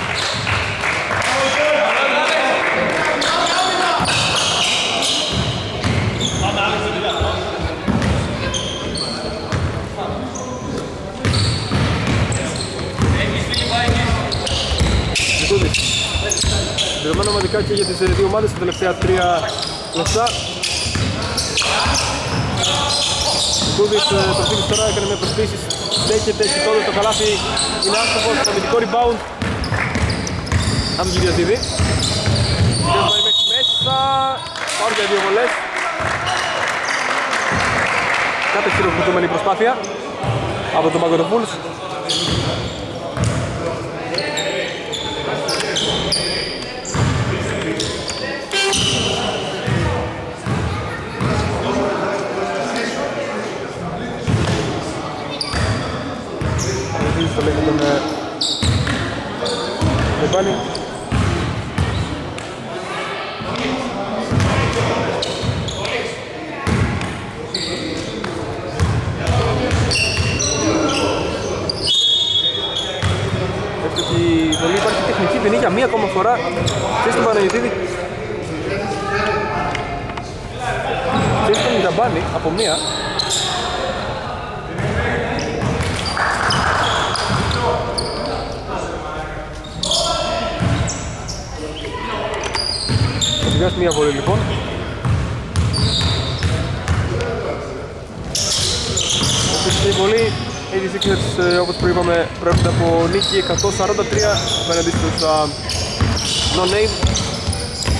Συμπληρωμένο ομαδικά και για τις δύο ομάδες τα τελευταία τρία λεπτά. Ο Κούδης προφύγει τώρα, έκανε μια προσθήση, στέκεται, έχει τώρα το καλάθι, είναι άστοχος, το αμυντικό rebound από τον Κυριαζίδη. Και πάει μέχρι μέσα, πάω για δύο βολές. Κάτι χειροκροτούμενη προσπάθεια από τον πάγκο των Bulls. Το λέει τον Λεπάνη. Εύστοχη βολή, υπάρχει τεχνική ποινή για μία ακόμα φορά και στον Παναγιωτίδη και στον Ζαμπάνη από μία. Μία βολή λοιπόν. Αυτή η βολή, οι Sixers όπως προείπαμε προέρχονται από νίκη εκατόν σαράντα τρία απέναντι στους uh, No-Name.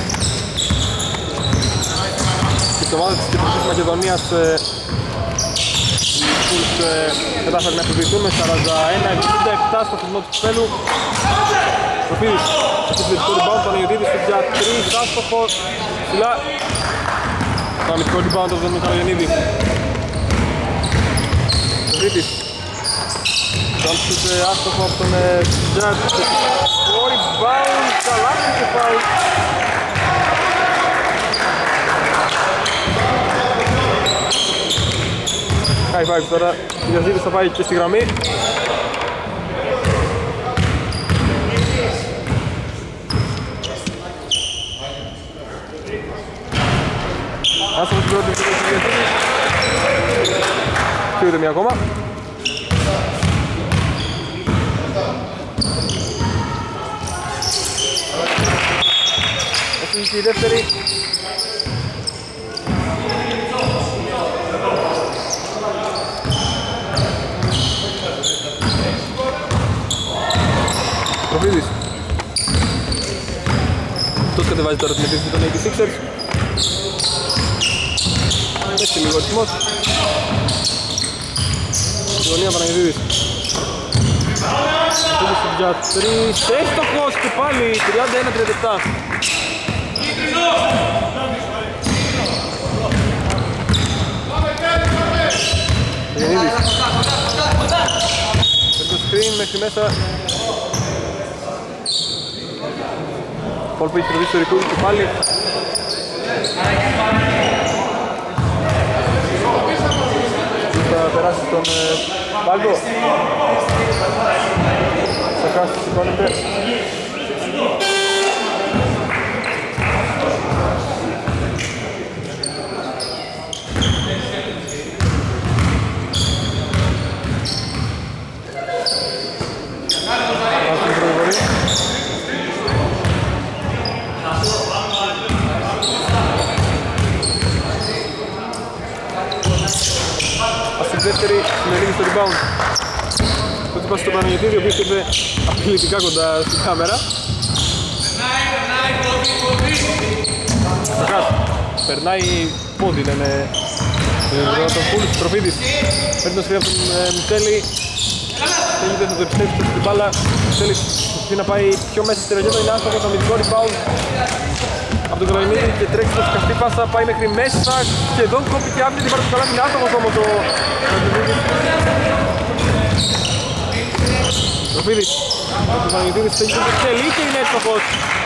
Και η ομάδα της Κεντρικής Μακεδονίας uh, Bulls κατάφερε να επιβληθούν με σαράντα ένα εξήντα επτά στο φινό του κυπέλου. Προφίλης, επιβλητικό rebound, Παναγιωτίδης για τρεις, άστοχο, ψηλά. Το αμυντικό rebound από τον Καλογεννίδη. Προφίλης. Jump shoot άστοχο από τον Τζατ. Το rebound, καλά και φάουλ. High five τώρα, ο Γιαζίδης θα πάει και στη γραμμή. Άστοχο στην πρώτη ευκαιρία του Γιαζίδης. Και ούτε μία ακόμα. Αυτή και η δεύτερη. Προφίδης. Αυτός κατεβάζει τώρα την επίθεση των ογδόντα έξι ers. Έτσι λίγο ρυθμός. Στη γωνία Παναγιωτίδης. Προφίδης για τρεις. Έστοχος και πάλι τριάντα ένα τριάντα επτά. Παναγιωτίδης. Παίρνει το screen μέχρι μέσα. Πολ που έχει κερδίσει το ρεκούρ και πάλι. Θα περάσει στον πάγκο. Θα κάσει, σηκώνεται. Δεύτερη συμμετέχει στο rebound. Το τύπα στον Παναγιωτίδη, ο οποίος ήρθε απειλητικά κοντά στην κάμερα. Σακάς, περνάει πόδι, λένε τον Πούλης, Προφίδης. Παίρνει το σκριν από τον Μιτσέλη. Θέλει δεν θα το επιστρέψει στην μπάλα. Θέλει να πάει πιο μέσα στη ραγιώτα, είναι άστοχος, αμυντικό rebound από τον Καλογεννίδη και τρέχει στο σκαφτή πάσα, πάει μέχρι μέσα, σχεδόν κόπη και άπλη την πάρει στο καλάμι, είναι άστοχος όμως ο Προφίδης. Ο Παναγιωτίδης θέλει το εξελί και είναι εύστοχος.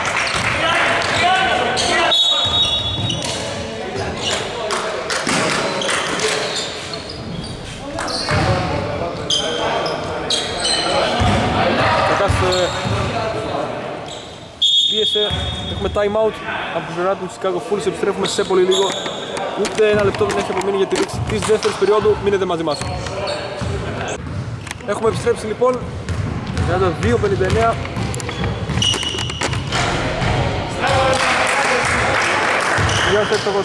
Κατάς πίεσε, έχουμε time out από την πλευρά του Chicago Bulls, επιστρέφουμε σε πολύ λίγο. Ούτε ένα λεπτό δεν έχει απομείνει για τη λήξη της δεύτερης περίοδου, μείνετε μαζί μας. Έχουμε επιστρέψει λοιπόν, τριάντα δύο πενήντα εννέα. Γιάννης Έξοχος.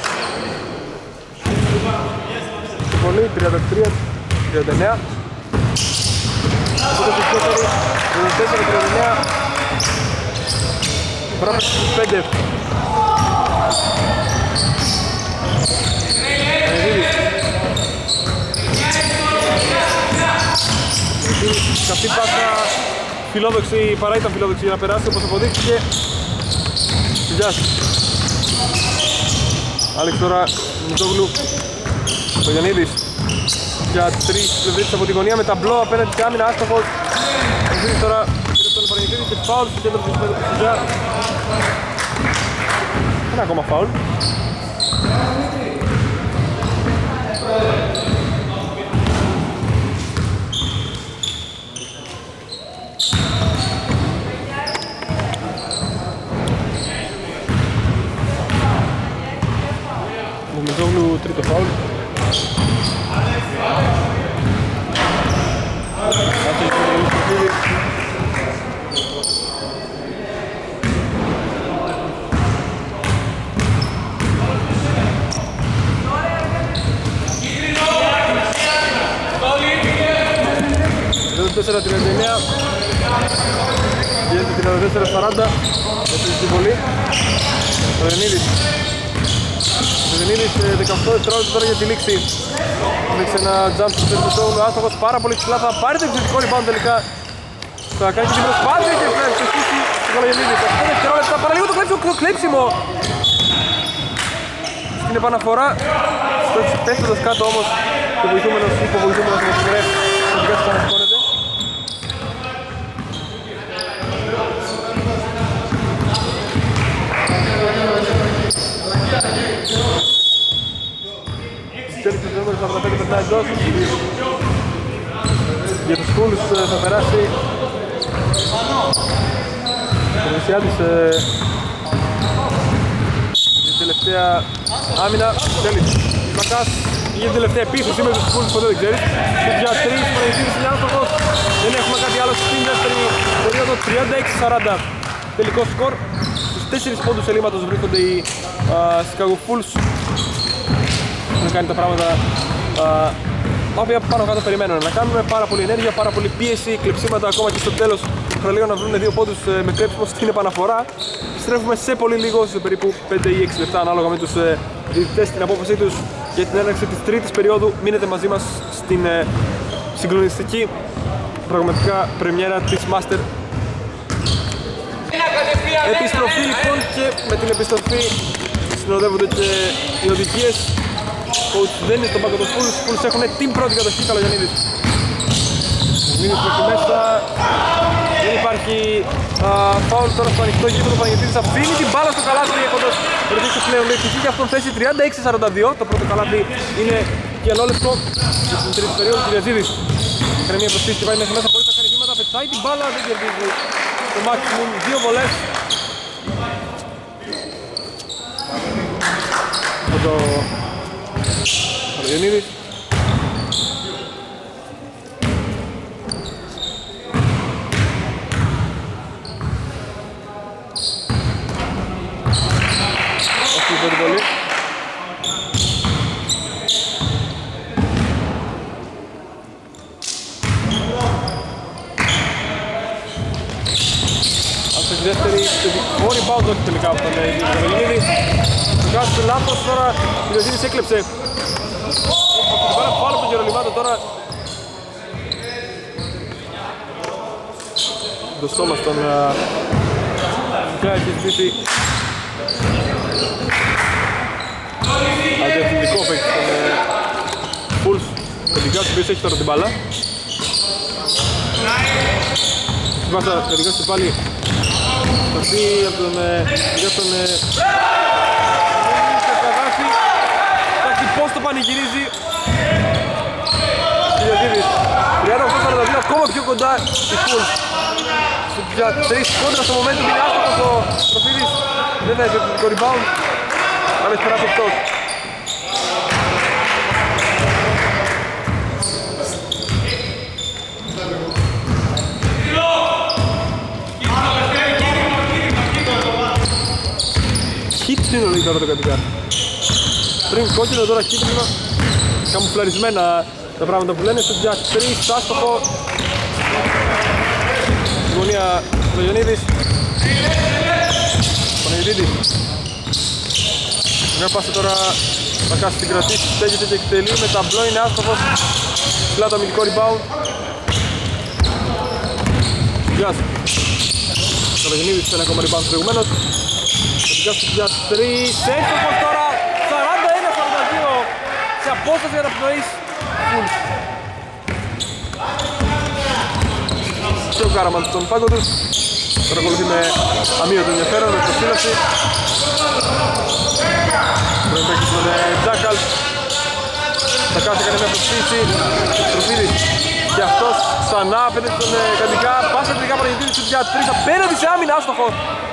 Πολύ, τριάντα τρία τριάντα εννέα. τριάντα τέσσερα τριάντα εννέα. Πράγμα στους πέντε. Αυτή πάσα φιλόδοξη, παρά ήταν φιλόδοξη για να περάσει όπως αποδείχθηκε. Γεια σας. Άλεξ τώρα, Μητόγλου, ο Γιαννίδης για τρεις πλευρές από τη γωνία με ταμπλό απέναντι και άμυνα, άστοχος. Ο Γιαννίδης τώρα πήρε τον Παναγιωτίδη και φάουλ στο κέντρο της Φουτζιά. Ένα ακόμα φάουλ. Ο Μιζόγλου τρίτο φάουλ. τριάντα τέσσερα τριάντα εννέα γίνεται τριάντα τέσσερα σαράντα. Έτσι είναι πολύ. Ο Ρενίδης Λογιονίδης δεκαοκτώ δευτερόλεπτα τώρα για τη λήξη. Δείξει ένα jump στο θερμό zone, ο άστοχος πάρα πολύ ψηλά, θα πάρει το επιθετικό rebound τελικά. Θα κάνει και την προσπάθεια και θα ευστοχίσει ο Λογιονίδης. οκτώ δευτερόλεπτα, παραλίγο το κλέψιμο, το κλέψιμο. Στην επαναφορά, στο πέφτοντας κάτω όμως και βοηθούμενος, υποβοηθούμενος με την ρεφ, τελικά θα ανασηκώνεται. Τέλος του νούμερου σαράντα πέντε περνάει εντός. Για τους Bulls θα περάσει το Μεσιάδης για την τελευταία άμυνα. Τέλης Μακάς για την τελευταία επίθεση με τους Bulls, ποτέ δεν ξέρεις. Για τρεις προηγηθείς είναι άστοχος. Δεν έχουμε κάτι άλλο στην δεύτερη περίοδο. τριάντα έξι σαράντα τελικό σκορ. Στους τέσσερις πόντους ελλείμματος βρίσκονται οι Chicago Bulls. Να κάνει τα πράγματα τα οποία πάνω κάτω περιμένουν να κάνουμε. Πάρα πολύ ενέργεια, πάρα πολύ πίεση, κλεψίματα ακόμα και στο τέλος θα λέω να βρουν δύο πόντους με κλέψιμο στην επαναφορά. Στρέφουμε σε πολύ λίγο, σε περίπου πέντε ή έξι λεπτά ανάλογα με τους διαιτητές στην απόφασή τους για την έναρξη της τρίτης περίοδου. Μείνετε μαζί μας στην συγκλονιστική πραγματικά πρεμιέρα της Master. Επιστροφή λοιπόν, και με την επιστροφή συνοδεύονται και οι οδηγίες. Coach δεν είναι στον πάγκο των Bulls, οι Bulls έχουν την πρώτη κατοχή, Καλογιαννίδης. Μήνες μέχρι μέσα, δεν υπάρχει φάουλ τώρα στο ανοιχτό γήπεδο. Ο Παναγιωτίδης αφήνει την μπάλα στο καλάθι έχοντας ρωτήσει πλέον λεπτική για αυτόν θέση τριάντα έξι σαράντα δύο. Το πρώτο καλάθι είναι κιανόλεπτο για την τρίτη περίοδο. Κυριαζίδης έκανε μια προσφύση και πάει μέχρι μέσα χωρίς να κάνει βήματα, πετάει την μπάλα, δεν κερδίζει το maximum, δύο βολές. Το Καλογιαννίδης. Αυτή η πρώτη βολή. Αυτή η δεύτερη θετικό rebound, όχι τελικά από τον Καλογιαννίδη. Βγάζει λάθος τώρα, η Λεωδίνης έκλεψε. Πέρα πάνω από τον Γερολιμάτο τώρα. Το στόμα στον Κλάι της Βίτη. Αντιαθλητικό παίκτη στον Bulls. Ο Ντιγκάς ο οποίος έχει τώρα την μπάλα. Στην πάσα ο Ντιγκάς του πάλι. Σταθεί από τον Ντιγκάς τον πώς το πανηγυρίζει Κυριαζίδης. τριάντα οκτώ σαράντα δύο, ακόμα πιο κοντά οι Bulls. Για τρεις κόντρα στο momentum είναι άστοχος ο Προφίλης. Δεν θα έχει το rebound, αλλά έχει περάσει εκτός. Κίτρινο λέει τώρα το κατηγάρι. Πριν κόκκινο, τώρα κίτρινο. Καμουφλαρισμένα τα πράγματα που λένε. Στο για τρεις, άστοχο. Στη γωνία του Λογιονίδης. Παναγιωτίδης. Μια πάσα τώρα θα κάσει την κρατήσει, στέγεται και εκτελεί. Με ταμπλό είναι άστοχος. Πλά το αμυντικό rebound. Γεια σου. Ο Λογιονίδης θέλει ακόμα rebound προηγουμένως. Το για τρεις, έστοχος τώρα. σαράντα ένα σαράντα δύο σε απόσταση αναπνοής Bulls. Και ο Κάραμαν στον πάγκο τους παρακολουθεί με αμύωτο ενδιαφέρον, με προσήλωση. Πρέπει να παίξει τον Τζάκαλ. Θα κάνει κανένα μια προσφύση. Προφίλης και αυτός ξανά πέντε στον Καντικά. Πάσα τελικά παραγγελτήρι στους για τρεις, απέναντι σε άμυνα, άστοχο.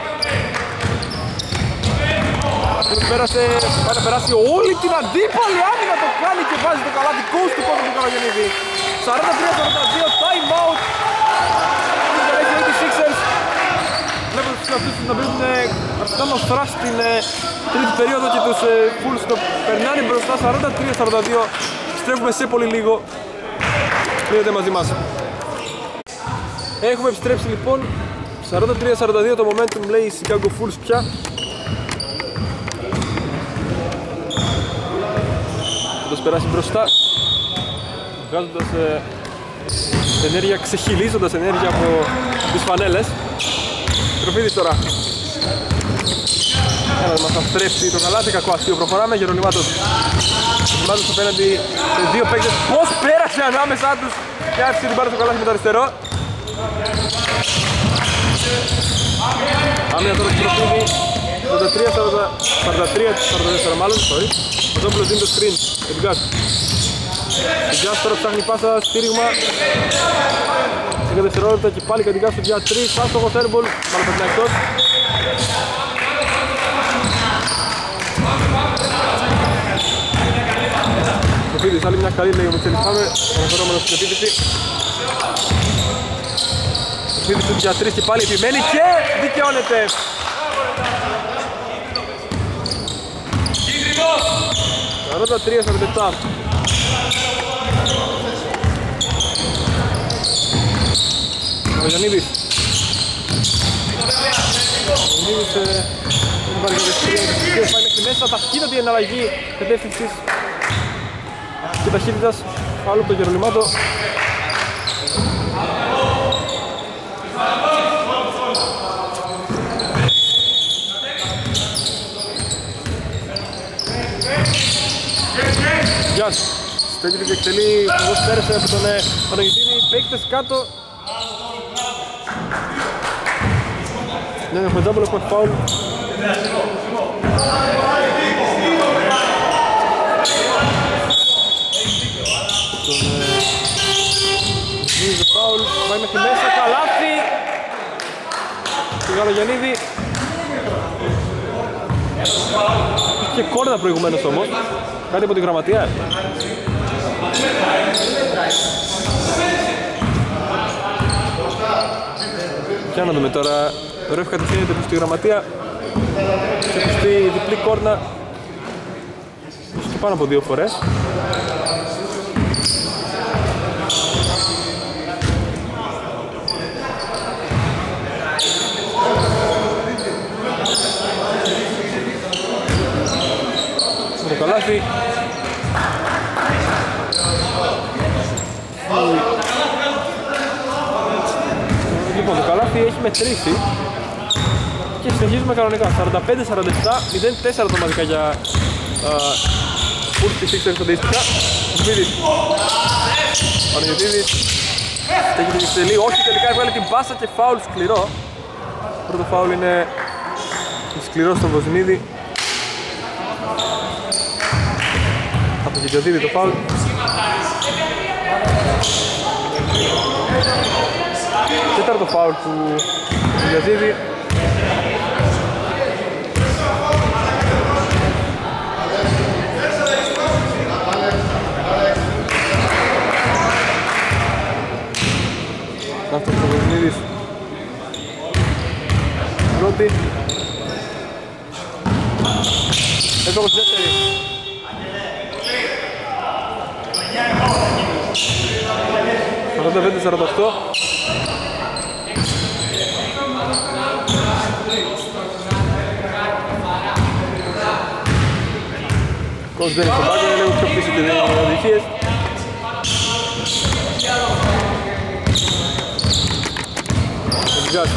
Πέρασε, πάει να περάσει όλη την αντίπαλη άμυνα, το κάνει και βάζει το καλάθι κόστ του κόντου του Καλογιαννίδη. σαράντα τρία σαράντα δύο, time out. Έχει οι Sixers. Βλέπουμε τους αυτούς να μπαίνουν αρκετά νοθρά στην τρίτη περίοδο και τους Bulls το περνάνε μπροστά σαράντα τρία σαράντα δύο. Στρέφουμε σε πολύ λίγο. Μείνετε μαζί μας. Έχουμε επιστρέψει λοιπόν. σαράντα τρία σαράντα δύο το momentum λέει οι Chicago Bulls πια. περάσει μπροστά, βγάζοντας ε, ενέργεια, ξεχυλίζοντας ενέργεια από τις φανέλες. Τροφίδης τώρα. Ένα μας θα στρέψει το καλάθι, κακό αστείο. Προχωράμε, Γερονιμάτος. Γερονιμάτος απέναντι σε δύο παίκτες. Πώς πέρασε ανάμεσά τους και άφησε την πάρα στο καλάθι με το αριστερό. Άμυνα τώρα του Προφίδη. σαράντα τρία σαράντα τέσσερα μάλλον, sorry. Ο Ζόμπλος δίνει το screen. Εντγκάς. Εντγκάς τώρα ψάχνει πάσα, στήριγμα. Σε δευτερόλεπτα και πάλι κατηγάς στο για τρία. Άστοχος airball, μάλλον πετνά εκτός. Προφίδης, άλλη μια καλή λέει ο Μιτσέλης. Πάμε, αναφερόμενος στην επίθεση. Προφίδης του για τρία και πάλι επιμένει και δικαιώνεται. σαράντα τρία σαράντα επτά. Ο Γιαννίδης. Ο Γιαννίδης δεν πάρει και πάει μέχρι μέσα. Ταχύτατη εναλλαγή κατεύθυνσης και ταχύτητας. Άλλο από το Γερονιμάτο. Γιάς, στέκεται και εκτελεί, όπως πέρασε από τον Παναγιωτίδη, παίκτες κάτω. Δεν έχουμε double, έχουμε foul. Τον Γιάννη foul, πάει μέχρι μέσα, καλάθι. Του Γαλογιαννίδη. Και κόρνα προηγουμένως όμως. Κάτι από τη γραμματεία. Για να δούμε τώρα. Το ρεφ κατευθύνεται προς τη γραμματεία. Και προς τη διπλή κόρνα. Και πάνω από δύο φορές. Το καλάθι. Λοιπόν, το καλάθι έχει μετρήσει και συνεχίζουμε κανονικά. σαράντα πέντε σαράντα επτά, μηδέν τέσσερα το μαζικά για Spurs και Sixers αντίστοιχα. Σμίδης. Παναγιωτίδης. Στέκεται και εκτελεί. Όχι, τελικά έβγαλε την πάσα και φάουλ σκληρό. Πρώτο φάουλ είναι σκληρό στον Βοσνίδη. Από την Γεωδίδη το φάουλ. Τέταρτο φάουλ του Γεωδίδη. Αυτός ο Βοσνίδης. Πρώτη. Εύκολος δεύτερη. σαράντα πέντε σαράντα οκτώ. Κος δεν είναι στο μπάκο, είναι λίγο πιο πίσω και δεν είναι οδηγίες. Γκάς.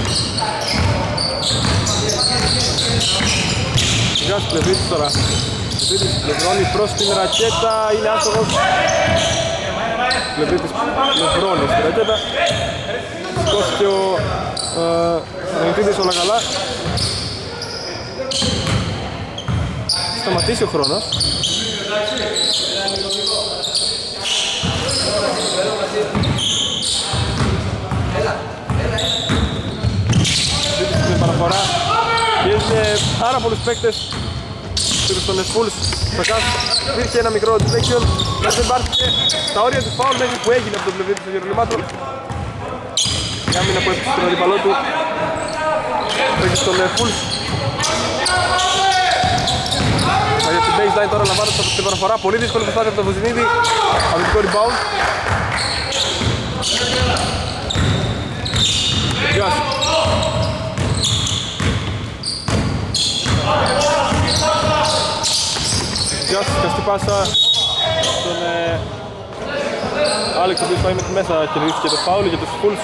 Γκάς Πλευρίτης τώρα. Πλευρίτης πλευρώνει προς την ρακέτα, είναι άστοχος. Πλευρίτης πλευρώνει στην ρακέτα. Σηκώθηκε ο Παναγιωτίδης όλα καλά. Σταματήσει ο χρόνος. Με παραφορά πιέζουν πάρα πολλούς παίκτες στον Spurs. Θα κάνει, υπήρχε ένα μικρό deflection, αλλά δεν πάρθηκε στα όρια του φάουλ μέχρι που έγινε από τον Πλευρίτη του Γερολιμάτου. Η άμυνα που έπαιξε στον αντίπαλό του παίξει στον Spurs. Για την baseline τώρα λαμβάνοντας από την παραφορά, πολύ δύσκολη προσπάθεια από τον Βοζινίδη. Αμυντικό rebound. Γιάς. Γιάς, καστή πάσα στον ε, Άλεξ, ο οποίος πάει μέχρι μέσα, κερδίστηκε το φάουλ για τους Fools.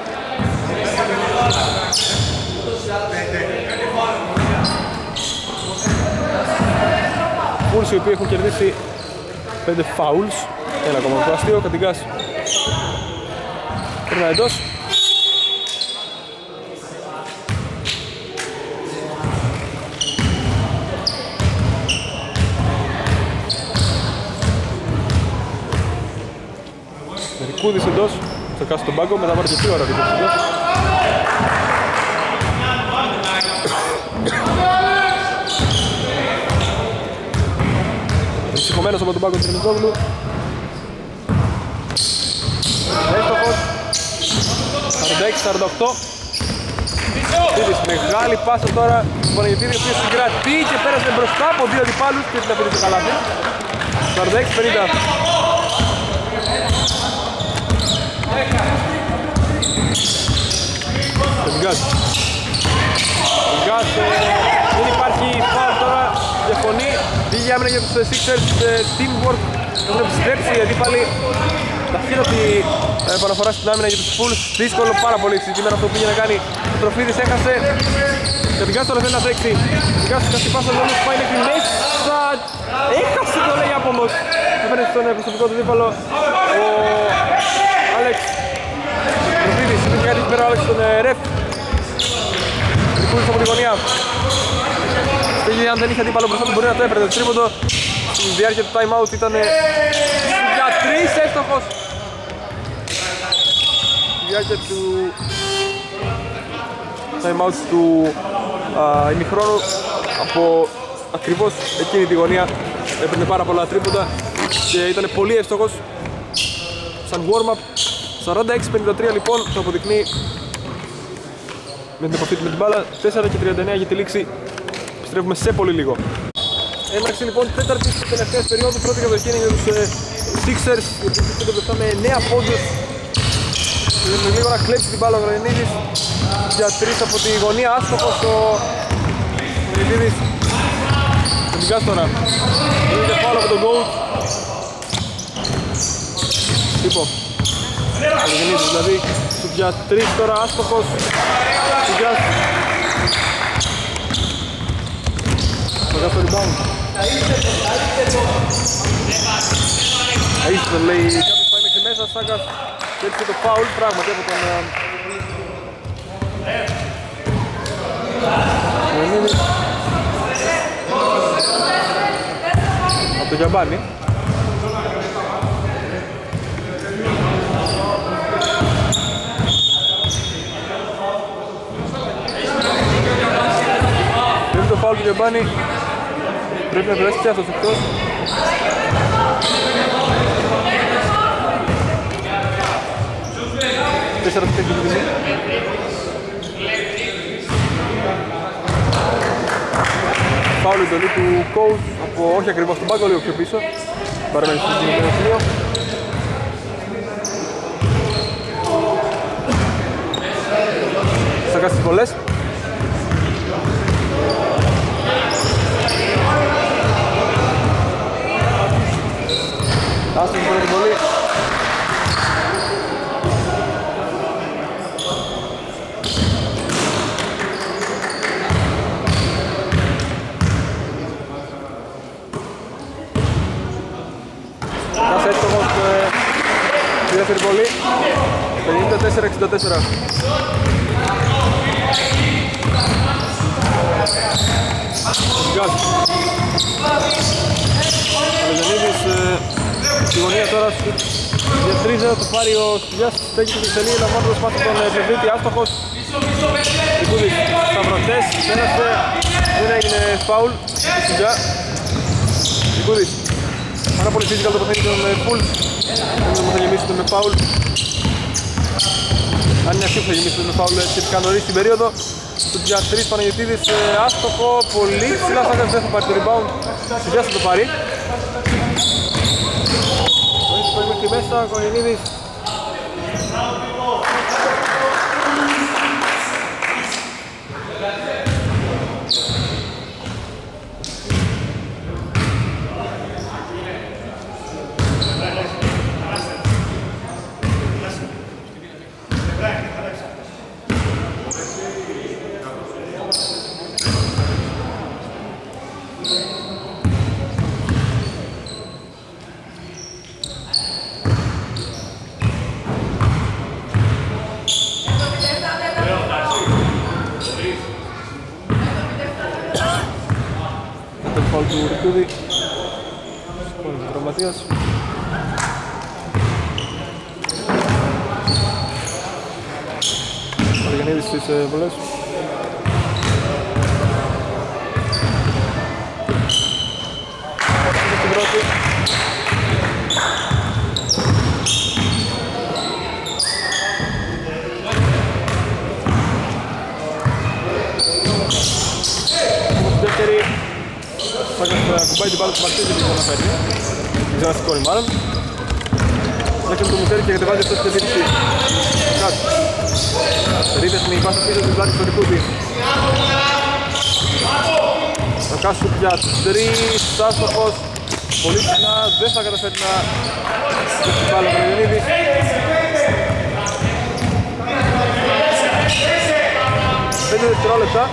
Fools οι οποίοι έχουν κερδίσει πέντε φάουλς, ένα ακόμα το αστείο, Κατσιγκάς περνά εντός. Κούδης εντός, θα κάσει τον πάγκο, μετά πάρει και δύο ώρα το εντός. Συγχωμένος από τον πάγκο του Τρινιτόγλου. Έστοχος, σαράντα έξι σαράντα οκτώ. Τίδης, μεγάλη πάσα τώρα στον Παναγιωτίδη, ο οποίος συγκρατεί και πέρασε μπροστά από δύο αντιπάλους και την αφήνει στο καλάθι. σαράντα έξι πενήντα. Κατσιγκάς. Κατσιγκάς, δεν υπάρχει φάουλ τώρα, διαφωνεί. Λίγη άμυνα για τους Sixers, teamwork. Έχουν επιστρέψει οι αντίπαλοι. Ταχύρωτη επαναφορά στην άμυνα για τους Fools. Δύσκολο πάρα πολύ σήμερα αυτό που πήγε να κάνει. Ο Τροφίδης έχασε. Κατσιγκάς τώρα θέλει να τρέξει. Κατσιγκάς κάνει πάσα λόγω που πάει μέχρι μέσα. Έχασε το λέει άπομος. Έφερε στον προσωπικό του δίπαλο ο Άλεξ. Τροφίδης, υπήρχε κάτι πέρα ο Άλεξ στον ρεφ. Τρικούδης από τη γωνία. Στέγει αν δεν είχε αντίπαλο μπροστά του μπορεί να το έπαιρνε. Το τρίποντο στη διάρκεια του time out ήταν για τρεις έστοχος. Στη διάρκεια του time out του α, ημιχρόνου από ακριβώς εκείνη τη γωνία έπαιρνε πάρα πολλά τρίποντα και ήταν πολύ εύστοχος σαν warm-up. Σαράντα έξι πενήντα τρία λοιπόν το αποδεικνύει με την επαφή του με την μπάλα. Τέσσερα και τριάντα εννέα για τη λήξη. Επιστρέφουμε σε πολύ λίγο. Έναρξη λοιπόν τέταρτης της τελευταίας περίοδου. Πρώτη κατοχή για τους ε, Sixers. Οι οποίοι βρίσκονται μπροστά με εννέα πόντους. Είναι λίγο να κλέψει την μπάλα ο Βρανίδης για τρεις από τη γωνία. Άστοχος ο Βρανίδης. Κατσιγκάς τώρα. Είναι φάουλ από τον coach. Τύπο. Κατσιγκάς δηλαδή για τρεις τώρα, άστοχος. Κατσιγκάς. Κατσιγκάς το rebound. Αίσθητο λέει κάποιος πάει μέχρι μέσα, Σάγκας και έτσι το φάουλ πράγματι από τον Μενίδη. Από τον Γιαμπάνη. Το φάουλ του Γιαμπάνη πρέπει να περάσει και αυτός εκτός. Τέσσερα στη τέχνη τιμή. Φάουλ εντολή του coach από όχι ακριβώς τον πάγκο, λίγο πιο πίσω. Παραμένει στο συγκεκριμένο σημείο. Θα κάνει τις βολές. Άστος την πρώτη βολή. Κάσε έτυχος στη δεύτερη βολή. πενήντα τέσσερα εξήντα τέσσερα. Κατσιγκάς. Αλεγενίδης στη γωνία τώρα για τρεις θα το πάρει ο Σουγιάς. Στέκει την εξελίγη λαμβάνοντας πάση τον Πλευρήτη. Άστοχος. Λικούδης σταυρωτές. Πέρασε. Δεν έγινε φάουλ. Σουγιά. Λικούδης. Πάρα πολύ physical το παιχνίδι των Fools. Δεν θα γεμίσουν με φάουλ. Αν είναι αυτοί που θα γεμίσουν με φάουλ σχετικά νωρίς στην περίοδο. Του για τρεις Παναγιωτίδης, άστοχο, πολύ ψηλά Σάγκας δεν θα πάρει το rebound. Σουγιάς θα το πάρει. Ο πάει μέχρι μέσα, ο Κονινίδης. φάουλ του Ρικούδη. Σκόνη του τραυματίας. Αργανίδης στις βολές. Στην πρώτη. Δεύτερη, θα κουμπάει την μπάλα του Μαρτίνη και δεν θα φέρει. Δεν ξέρω να σηκώνει μάλλον. Δέχεται το Μουτέρι και κατεβάζει αυτό στην επίθεση. Κάτω. Περίπεσμη, πάσα πίσω στην πλάτη στο Ρικούδη. Θα κάσουν για τρεις, άστοχος. Πολύ ψηλά, δεν θα καταφέρει να δει την μπάλα ο Βραγιανίδης. Πέντε δευτερόλεπτα.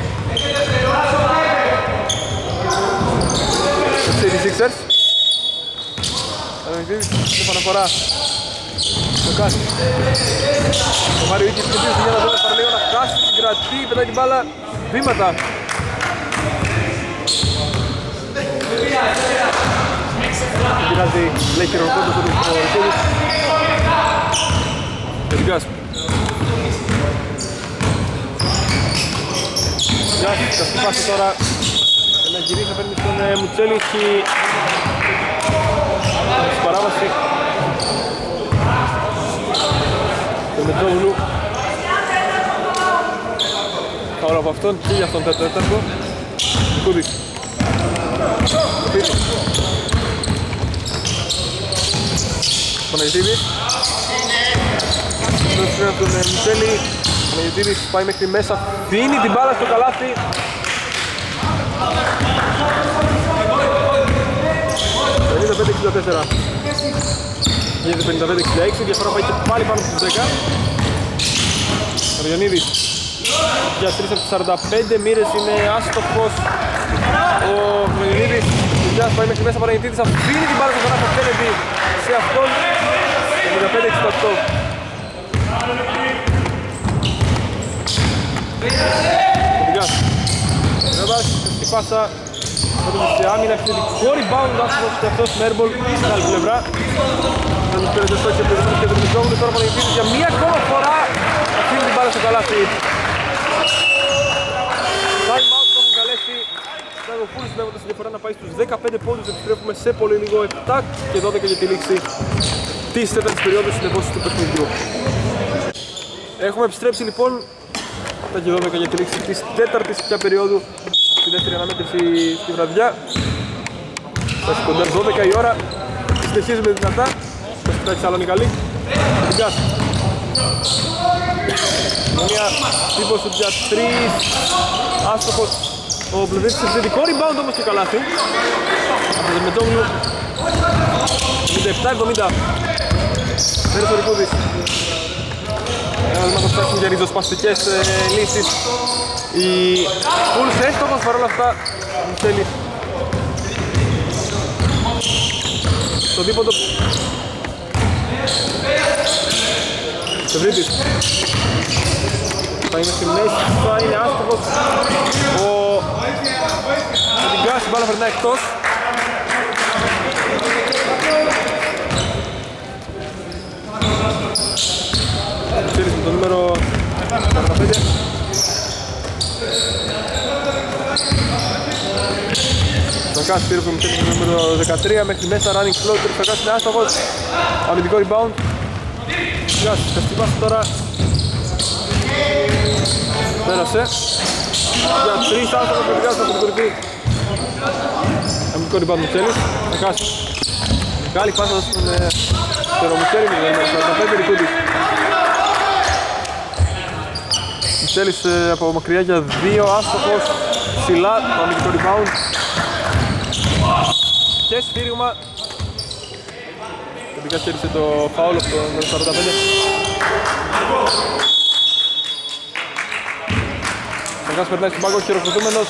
Οι Sixers. Αργανίδης, στην παναφορά. Το κάνει. Το Μάριο Ίκης και πίσω για να δούμε παραλίγο να φτάσει, συγκρατεί, πετάει την μπάλα. Βήματα. Δεν πειράζει, λέει χειροκρότος ο Ρικούδης. Τελικάς. Γιάννης, θα σκυπάσει τώρα. Να γυρίσει, θα παίρνει στον Μουτσέλη, έχει παράβαση. Το Μετρόγλου. Φάουλ από αυτόν και για αυτόν τέταρτο. Ρικούδης. Παναγιτίδης. Τώρα από τον Μουτσέλη. Παναγιτίδης πάει μέχρι μέσα, δίνει την μπάλα στο καλάθι. πενήντα πέντε εξήντα τέσσερα. Γίνεται πενήντα πέντε εξήντα έξι, διαφορά πάει και πάλι πάνω στους δέκα. Αργανίδης για τρεις από τις σαράντα πέντε μοίρες είναι άστοχος. Ο Αργανίδης πάει μέχρι μέσα, Παναγιτίδης αφήνει την μπάλα στο κανάλι απέναντι σε αυτόν. πενήντα πέντε εξήντα οκτώ. Κοντιγκάς Ρέβας, στη πάσα με σε άμυνα, επιθετικό rebound άσχος και αυτός με airball στην άλλη πλευρά. Θα τους πέρετε στο και περιμένουν και τον Μητρόγλου, τώρα Παναγιτίδης για μία ακόμα φορά αφήνει την μπάλα στο καλάθι. Time out που έχουν καλέσει Chicago Bulls, βλέποντας τη διαφορά να πάει στους δεκαπέντε πόντους. Επιστρέφουμε σε πολύ λίγο, επτά και δώδεκα για τη λήξη της τέταρτης περίοδου συνεπώς του παιχνιδιού. Έχουμε επιστρέψει λοιπόν επτά και δώδεκα για τη λήξη της τέταρτης πια περίοδου στη δεύτερη αναμέτρηση στη βραδιά. Φτάσει κοντά δώδεκα η ώρα. Συνεχίζουμε δυνατά. Το σπιτάκι Θεσσαλονικαλή. Κοντιγκάς. Μια τύπωση για τρεις. Άστοχος. Ο Πλευρίτης σε θετικό rebound όμως και καλάθι. Από τον Μετόγλου. εβδομήντα επτά εβδομήντα. Φέρει το Ρικούδης. Ένα βήμα θα ψάξουν για ριζοσπαστικές ε, λύσεις. Οι Bulls έστοχος παρόλα αυτά μου θέλει στο δίποτο. Σεβρίτης θα είναι στη μέση, θα είναι άστοχος. Ο Κοντιγκάς, η μπάλα περνάει εκτός. Ξέρεις με το νούμερο σαράντα πέντε. Σακάς πήρε που με το νούμερο δεκατρία μέχρι μέσα, running floater. Σακάς είναι άστοχος. Αμυντικό rebound. Σακάς, θα χτυπάσει τώρα. Πέρασε. Για τρεις άστοχος, Κοντιγκάς θα προκορυφθεί. Αμυντικό rebound Μουτσέλης. Σακάς. Καλή πάσα στον Τερομουτσέλη με το σαράντα πέντε Ρικούδης. Μουτσέλης από μακριά για δύο, άστοχος, ψηλά, το αμυντικό rebound. Και σφύριγμα. Κοντιγκάς κέρδισε το φάουλ από το σαράντα πέντε. Σακάς περνάει στον πάγκο, χειροκροτούμενος.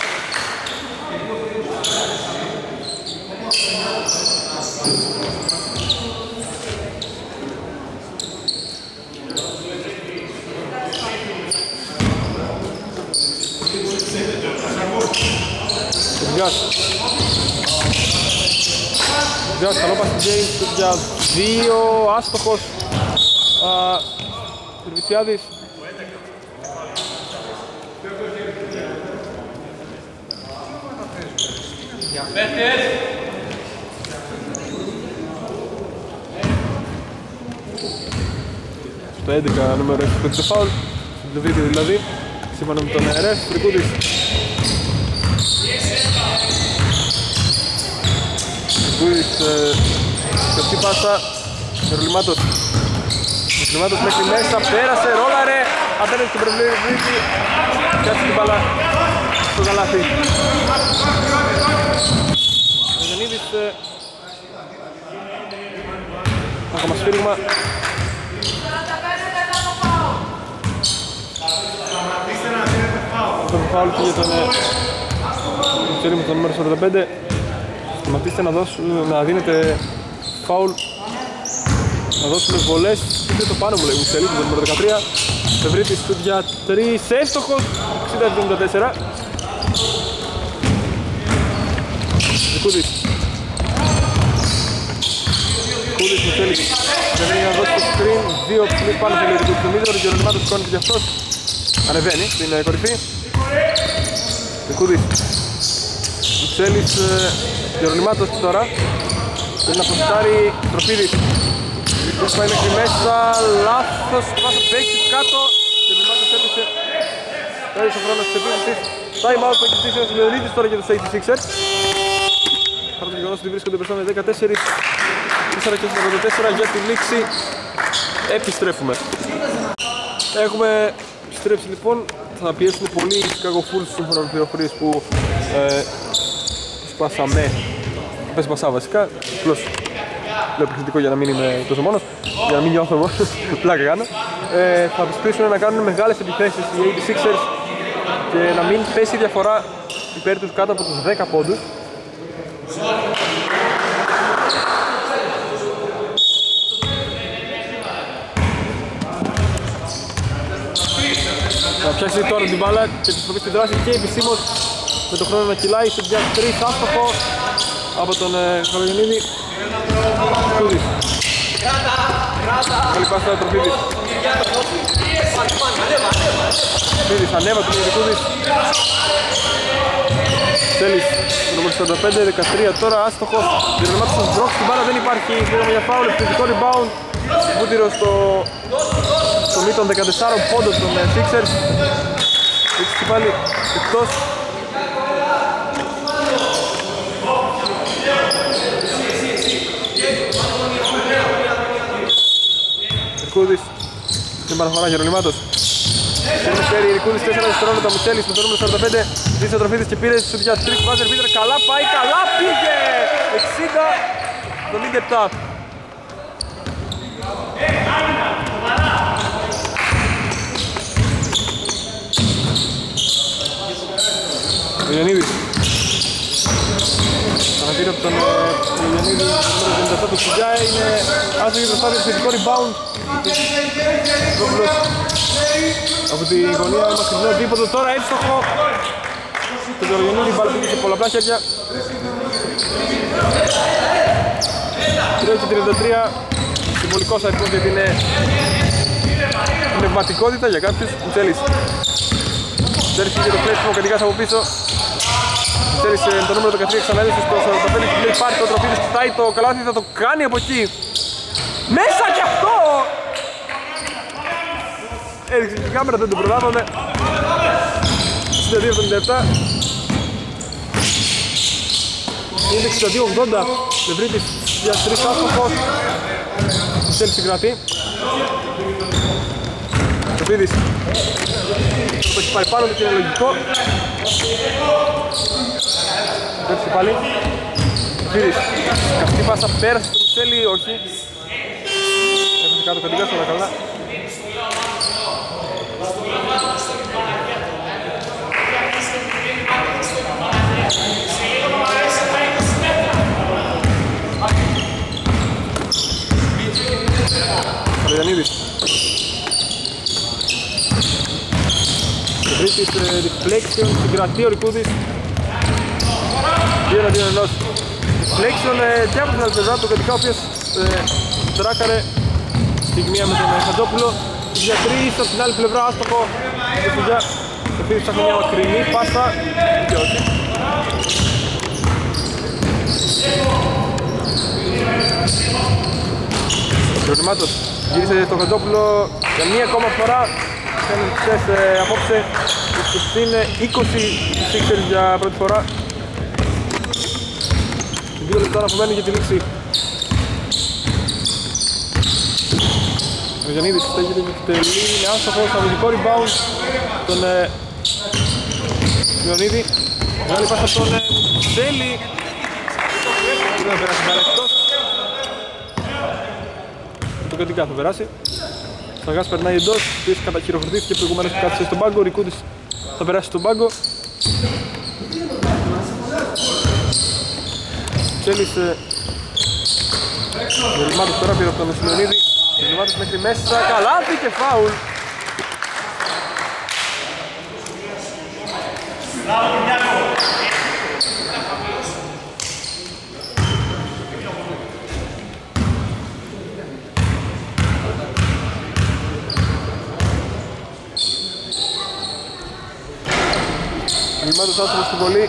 Τζας. Τζας, καλό πας στην James για δύο, άστοχος. Σερβισιάδης. Στο έντεκα νούμερο έξι παίξει το φάουλ, στο βίντεο δηλαδή, σύμφωνα με τον Ρεφ, Φρικούδης. Φρικούδης, καυτή πάσα, Γερολιμάτος. Γερολιμάτος μέχρι μέσα, πέρασε, ρόλαρε, απέναντι στην προβλήτη, πιάσει την μπάλα στο καλάθι. Ο Γενίδης, ακόμα σφύριγμα. Το φάουλ και για τον Μουτσέλη με το νούμερο σαράντα πέντε. Σταματήστε να, δώσουν, να δίνετε φάουλ, να δώσουμε βολές. Είστε το πάνω μου λέει Μουτσέλη, το νούμερο δεκατρία. Ευρύτης του για τρεις, εύστοχος, εξήντα εβδομήντα τέσσερα. Κούδης. Κούδης Μουτσέλη. Δεν είναι να δώσει το screen, δύο πλήρες πάνω στο λογικό του Μίδωρο και ο Ρολιμάτος σηκώνεται και αυτός. Ανεβαίνει στην κορυφή. Κούδης. Μουτσέλης, Γερολιμάτος τώρα. Θέλει να αποστάρει Τροφίδης. Τροφίδης πάει μέχρι μέσα, λάθος, πάσα παίξεις κάτω. Γερολιμάτος έπεσε. Πέρασε ο χρόνος της επίθεσης. Time out που έχει ζητήσει ο Λεωνίδης τώρα για τους ογδόντα έξι ers. Παρά το γεγονός ότι βρίσκονται μπροστά με δεκατέσσερα, τέσσερα και σαράντα τέσσερα για τη λήξη. Επιστρέφουμε. Έχουμε επιστρέψει λοιπόν. Θα πιέσουν πολύ οι Chicago Bulls σύμφωνα με πληροφορίες που ε, σπάσαμε. Δεν σπασά βασικά. Απλώς λέω επιθετικό για να μην είμαι τόσο μόνος. Για να μην νιώθω μόνος. Πλάκα κάνω. Ε, θα προσπίσουν να κάνουν μεγάλες επιθέσεις οι ογδόντα έξι ers και να μην πέσει η διαφορά υπέρ τους κάτω από τους δέκα πόντους. Θα πιάσει τώρα την μπάλα και επιστροφή στην δράση και επισήμως με το χρόνο να κυλάει στο διά τρία, άστοχο από τον Χαλογεννίδη. Κούδης. Καλή πάση τώρα Τροφίδης. Τροφίδης ανέβα του Κούδης. Τέλης, το νούμερο σαράντα πέντε, δεκατρία τώρα, άστοχος. Διερμάτος στον μπρόξ, την μπάλα δεν υπάρχει, πήγαμε για φάουλ, επιθετικό rebound. Βούτυρο στο στο μη των δεκατεσσάρων πόντων των Sixers. Έτσι και πάλι εκτός. Ρικούδης, την παραφορά Γερολιμάτος. Θέλει φέρει Ρικούδης τέσσερα δευτερόλεπτα, Μουτσέλης με το νούμερο σαράντα πέντε. Δίσε ο Τροφίδης και πήρε στους για τρεις βάζερ βίντερα. Καλά πάει, καλά πήγε! εξήντα εβδομήντα επτά. Ο Γιαννίδης. Αναπήρε από τον Γιαννίδη, το νούμερο εβδομήντα επτά του Σουγιά, είναι άσο και μπροστά για θετικό rebound. Από τη γωνία μακρινό δίποτο, τώρα εύστοχο. Το Γιαννίδη μπάλα πήγε σε πολλαπλά χέρια. τρία και τριάντα τρία, συμβολικός αριθμός γιατί είναι πνευματικότητα για κάποιους. Μουτσέλης. Μουτσέλης πήγε το πλέσιμο, κατηγάς από πίσω. Μουτσέλης το νούμερο δεκατρία ξαναέδωσε στο σαράντα πέντε και λέει πάρει το Τροφίδης, κοιτάει το καλάθι, θα το κάνει από εκεί. Μέσα κι αυτό! Έριξε και η κάμερα, δεν το προλάβαμε. εξήντα δύο εβδομήντα επτά. Είναι εξήντα δύο ογδόντα. Λευρίτης για τρεις άστοχος. Μουτσέλης συγκρατεί. Τροφίδης. Το έχει πάρει πάνω του και είναι λογικό. Πέρασε πάλι. Τροφίδης. Καυτή πάσα πέρασε στο Μουτσέλη, όχι. Έπαιζε κάτω κατηγάς, όλα καλά. Καρδιανίδης. Βρήκε deflection, συγκρατεί ο Ρικούδης. δύο εναντίον ενός Flexion και από την άλλη πλευρά του Κεντικά, ο οποίος ε, τράκαρε στιγμία με τον Χατζόπουλο. Για τρεις από την άλλη πλευρά, άστοχο και φυγιά. Επειδή ψάχνει μια μακρινή πάσα και όχι. Ο Ρημάτος γύρισε στο Χατζόπουλο για μία ακόμα φορά. Κάνουν τις ε, απόψε είναι είκοσι Sixers για πρώτη φορά. Δύο λεπτά να απομένει για τη λήξη. Ο Γιαννίδης στέγεται και τελεί, είναι άστοχος, αμυντικό rebound τον ε, Ιωνίδη. Μεγάλη πάσα από τον ε, Σέλη. Δεν θα περάσει μπάλα εκτός. Το Κεντικά θα περάσει. Σαγάς περνάει εντός, οποίος καταχειροκροτήθηκε προηγουμένως που κάθισε στον πάγκο. Ο Ρικούτης θα περάσει στον πάγκο. Σέλης Γελιμάτος τώρα πήρε από τον Σιμεωνίδη. Γελιμάτος μέχρι μέσα, καλάθι και φάουλ. Γελιμάτος άστοχος στην βολή.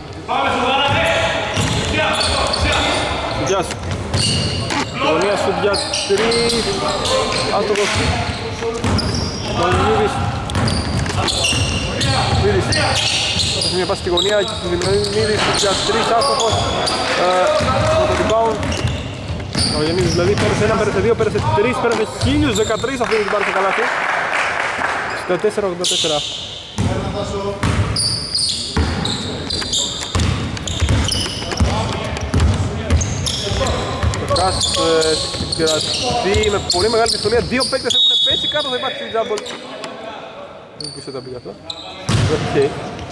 Γεια σου. Γωνία σου για τρεις. Άστοχος. Μαλινίδης. Μαλινίδης. Έχει μια πάση στη γωνία. Μαλινίδης για τρεις. Άστοχος. Με το rebound. Ο Γιαννίδης δηλαδή πέρασε ένα, πέρασε δύο, πέρασε τρεις, πέρασε χίλιους δεκατρείς. Αυτή την πάρει στο καλάθι. Στα τέσσερα ογδόντα τέσσερα. Κάς συγκρατεί με πολύ μεγάλη δυσκολία. Δύο παίκτες έχουν πέσει κάτω, θα υπάρξει τζάμπολ. Δεν πίσω τα πήγα αυτό. Οκ.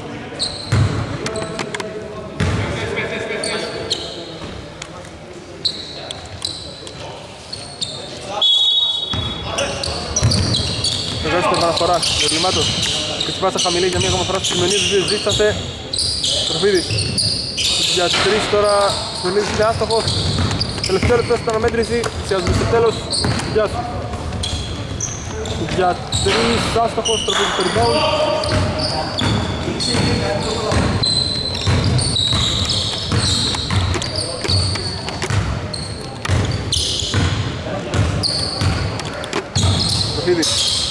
Μεγάλη την επαναφορά, Γερλιμάτος. Και στη πάσα χαμηλή για μία ακόμα φορά στους Σιμεωνίδης, δύο ζήστασε. Τροφίδης. Για τρεις τώρα, Σιμεωνίδης είναι άστοχος. Τελευταίο λεπτό στην αναμέτρηση, σιάζουμε στο τέλος. Γεια σου. Για τρεις, άστοχος, τροφής στο rebound. Τροφίδης.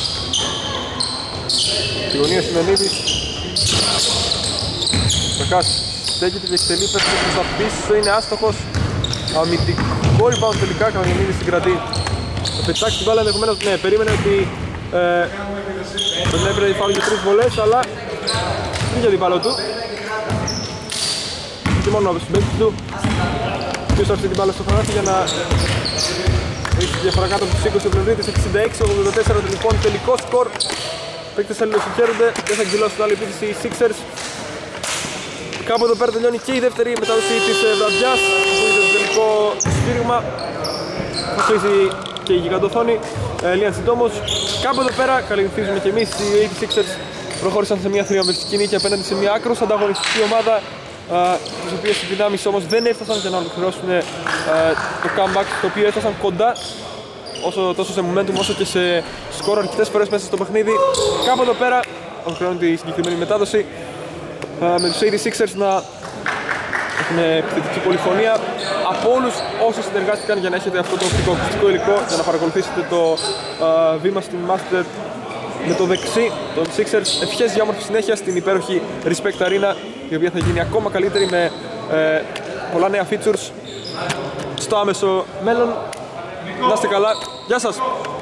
Στη γωνία Σιμεωνίδης. Κακάς. Στέκεται και εκτελεί, πέφτει προς τα πίσω, είναι άστοχος. Αμυντικό rebound τελικά και ο Γιαννίδης συγκρατεί. Θα πετάξει την μπάλα ενδεχομένως, ναι, περίμενε ότι ε, δεν έπρεπε να φάουλ για τρεις βολές, αλλά είχε την μπάλα του. Και μόνο από τους συμπαίκτες του. Ποιος άφησε την μπάλα στο χωράφι για να έχει τη διαφορά κάτω από τους είκοσι. Ο Πλευρίτης εξήντα έξι ογδόντα τέσσερα, λοιπόν τελικό σκορ. Παίκτες αλληλοσυγχαίρονται, δεν θα εκδηλώσουν άλλη επίθεση οι Sixers. Κάπου εδώ πέρα τελειώνει και η δεύτερη μετάδοση της βραδιάς, που είναι το τελικό σφύριγμα. Θα χρήσει και η γιγαντοθόνη, ε, λίγαν συντόμως. Κάπου εδώ πέρα καληνθίζουμε και εμείς, οι ογδόντα Sixers προχώρησαν σε μια θριαμβευτική νίκη απέναντι σε μια άκρως ανταγωνιστική ομάδα, ε, τις οποίες οι δυνάμεις όμως δεν έφτασαν για να ολοκληρώσουν ε, το comeback, το οποίο έφτασαν κοντά όσο, τόσο σε momentum όσο και σε σκορ αρκετές φορές μέσα στο παιχνίδι. Κάπου εδώ πέρα ολοκληρώνει τη συγκεκριμένη μετάδοση. Uh, με τους ογδόντα Sixers να έχουν επιθετική πολυφωνία από όλους όσοι συνεργάστηκαν για να έχετε αυτό το οπτικοακουστικό υλικό για να παρακολουθήσετε το uh, βήμα στην Master με το δεξί των Sixers. Ευχές για όμορφη συνέχεια στην υπέροχη Respect Arena, η οποία θα γίνει ακόμα καλύτερη με uh, πολλά νέα features στο άμεσο μέλλον. Να είστε καλά, γεια σας!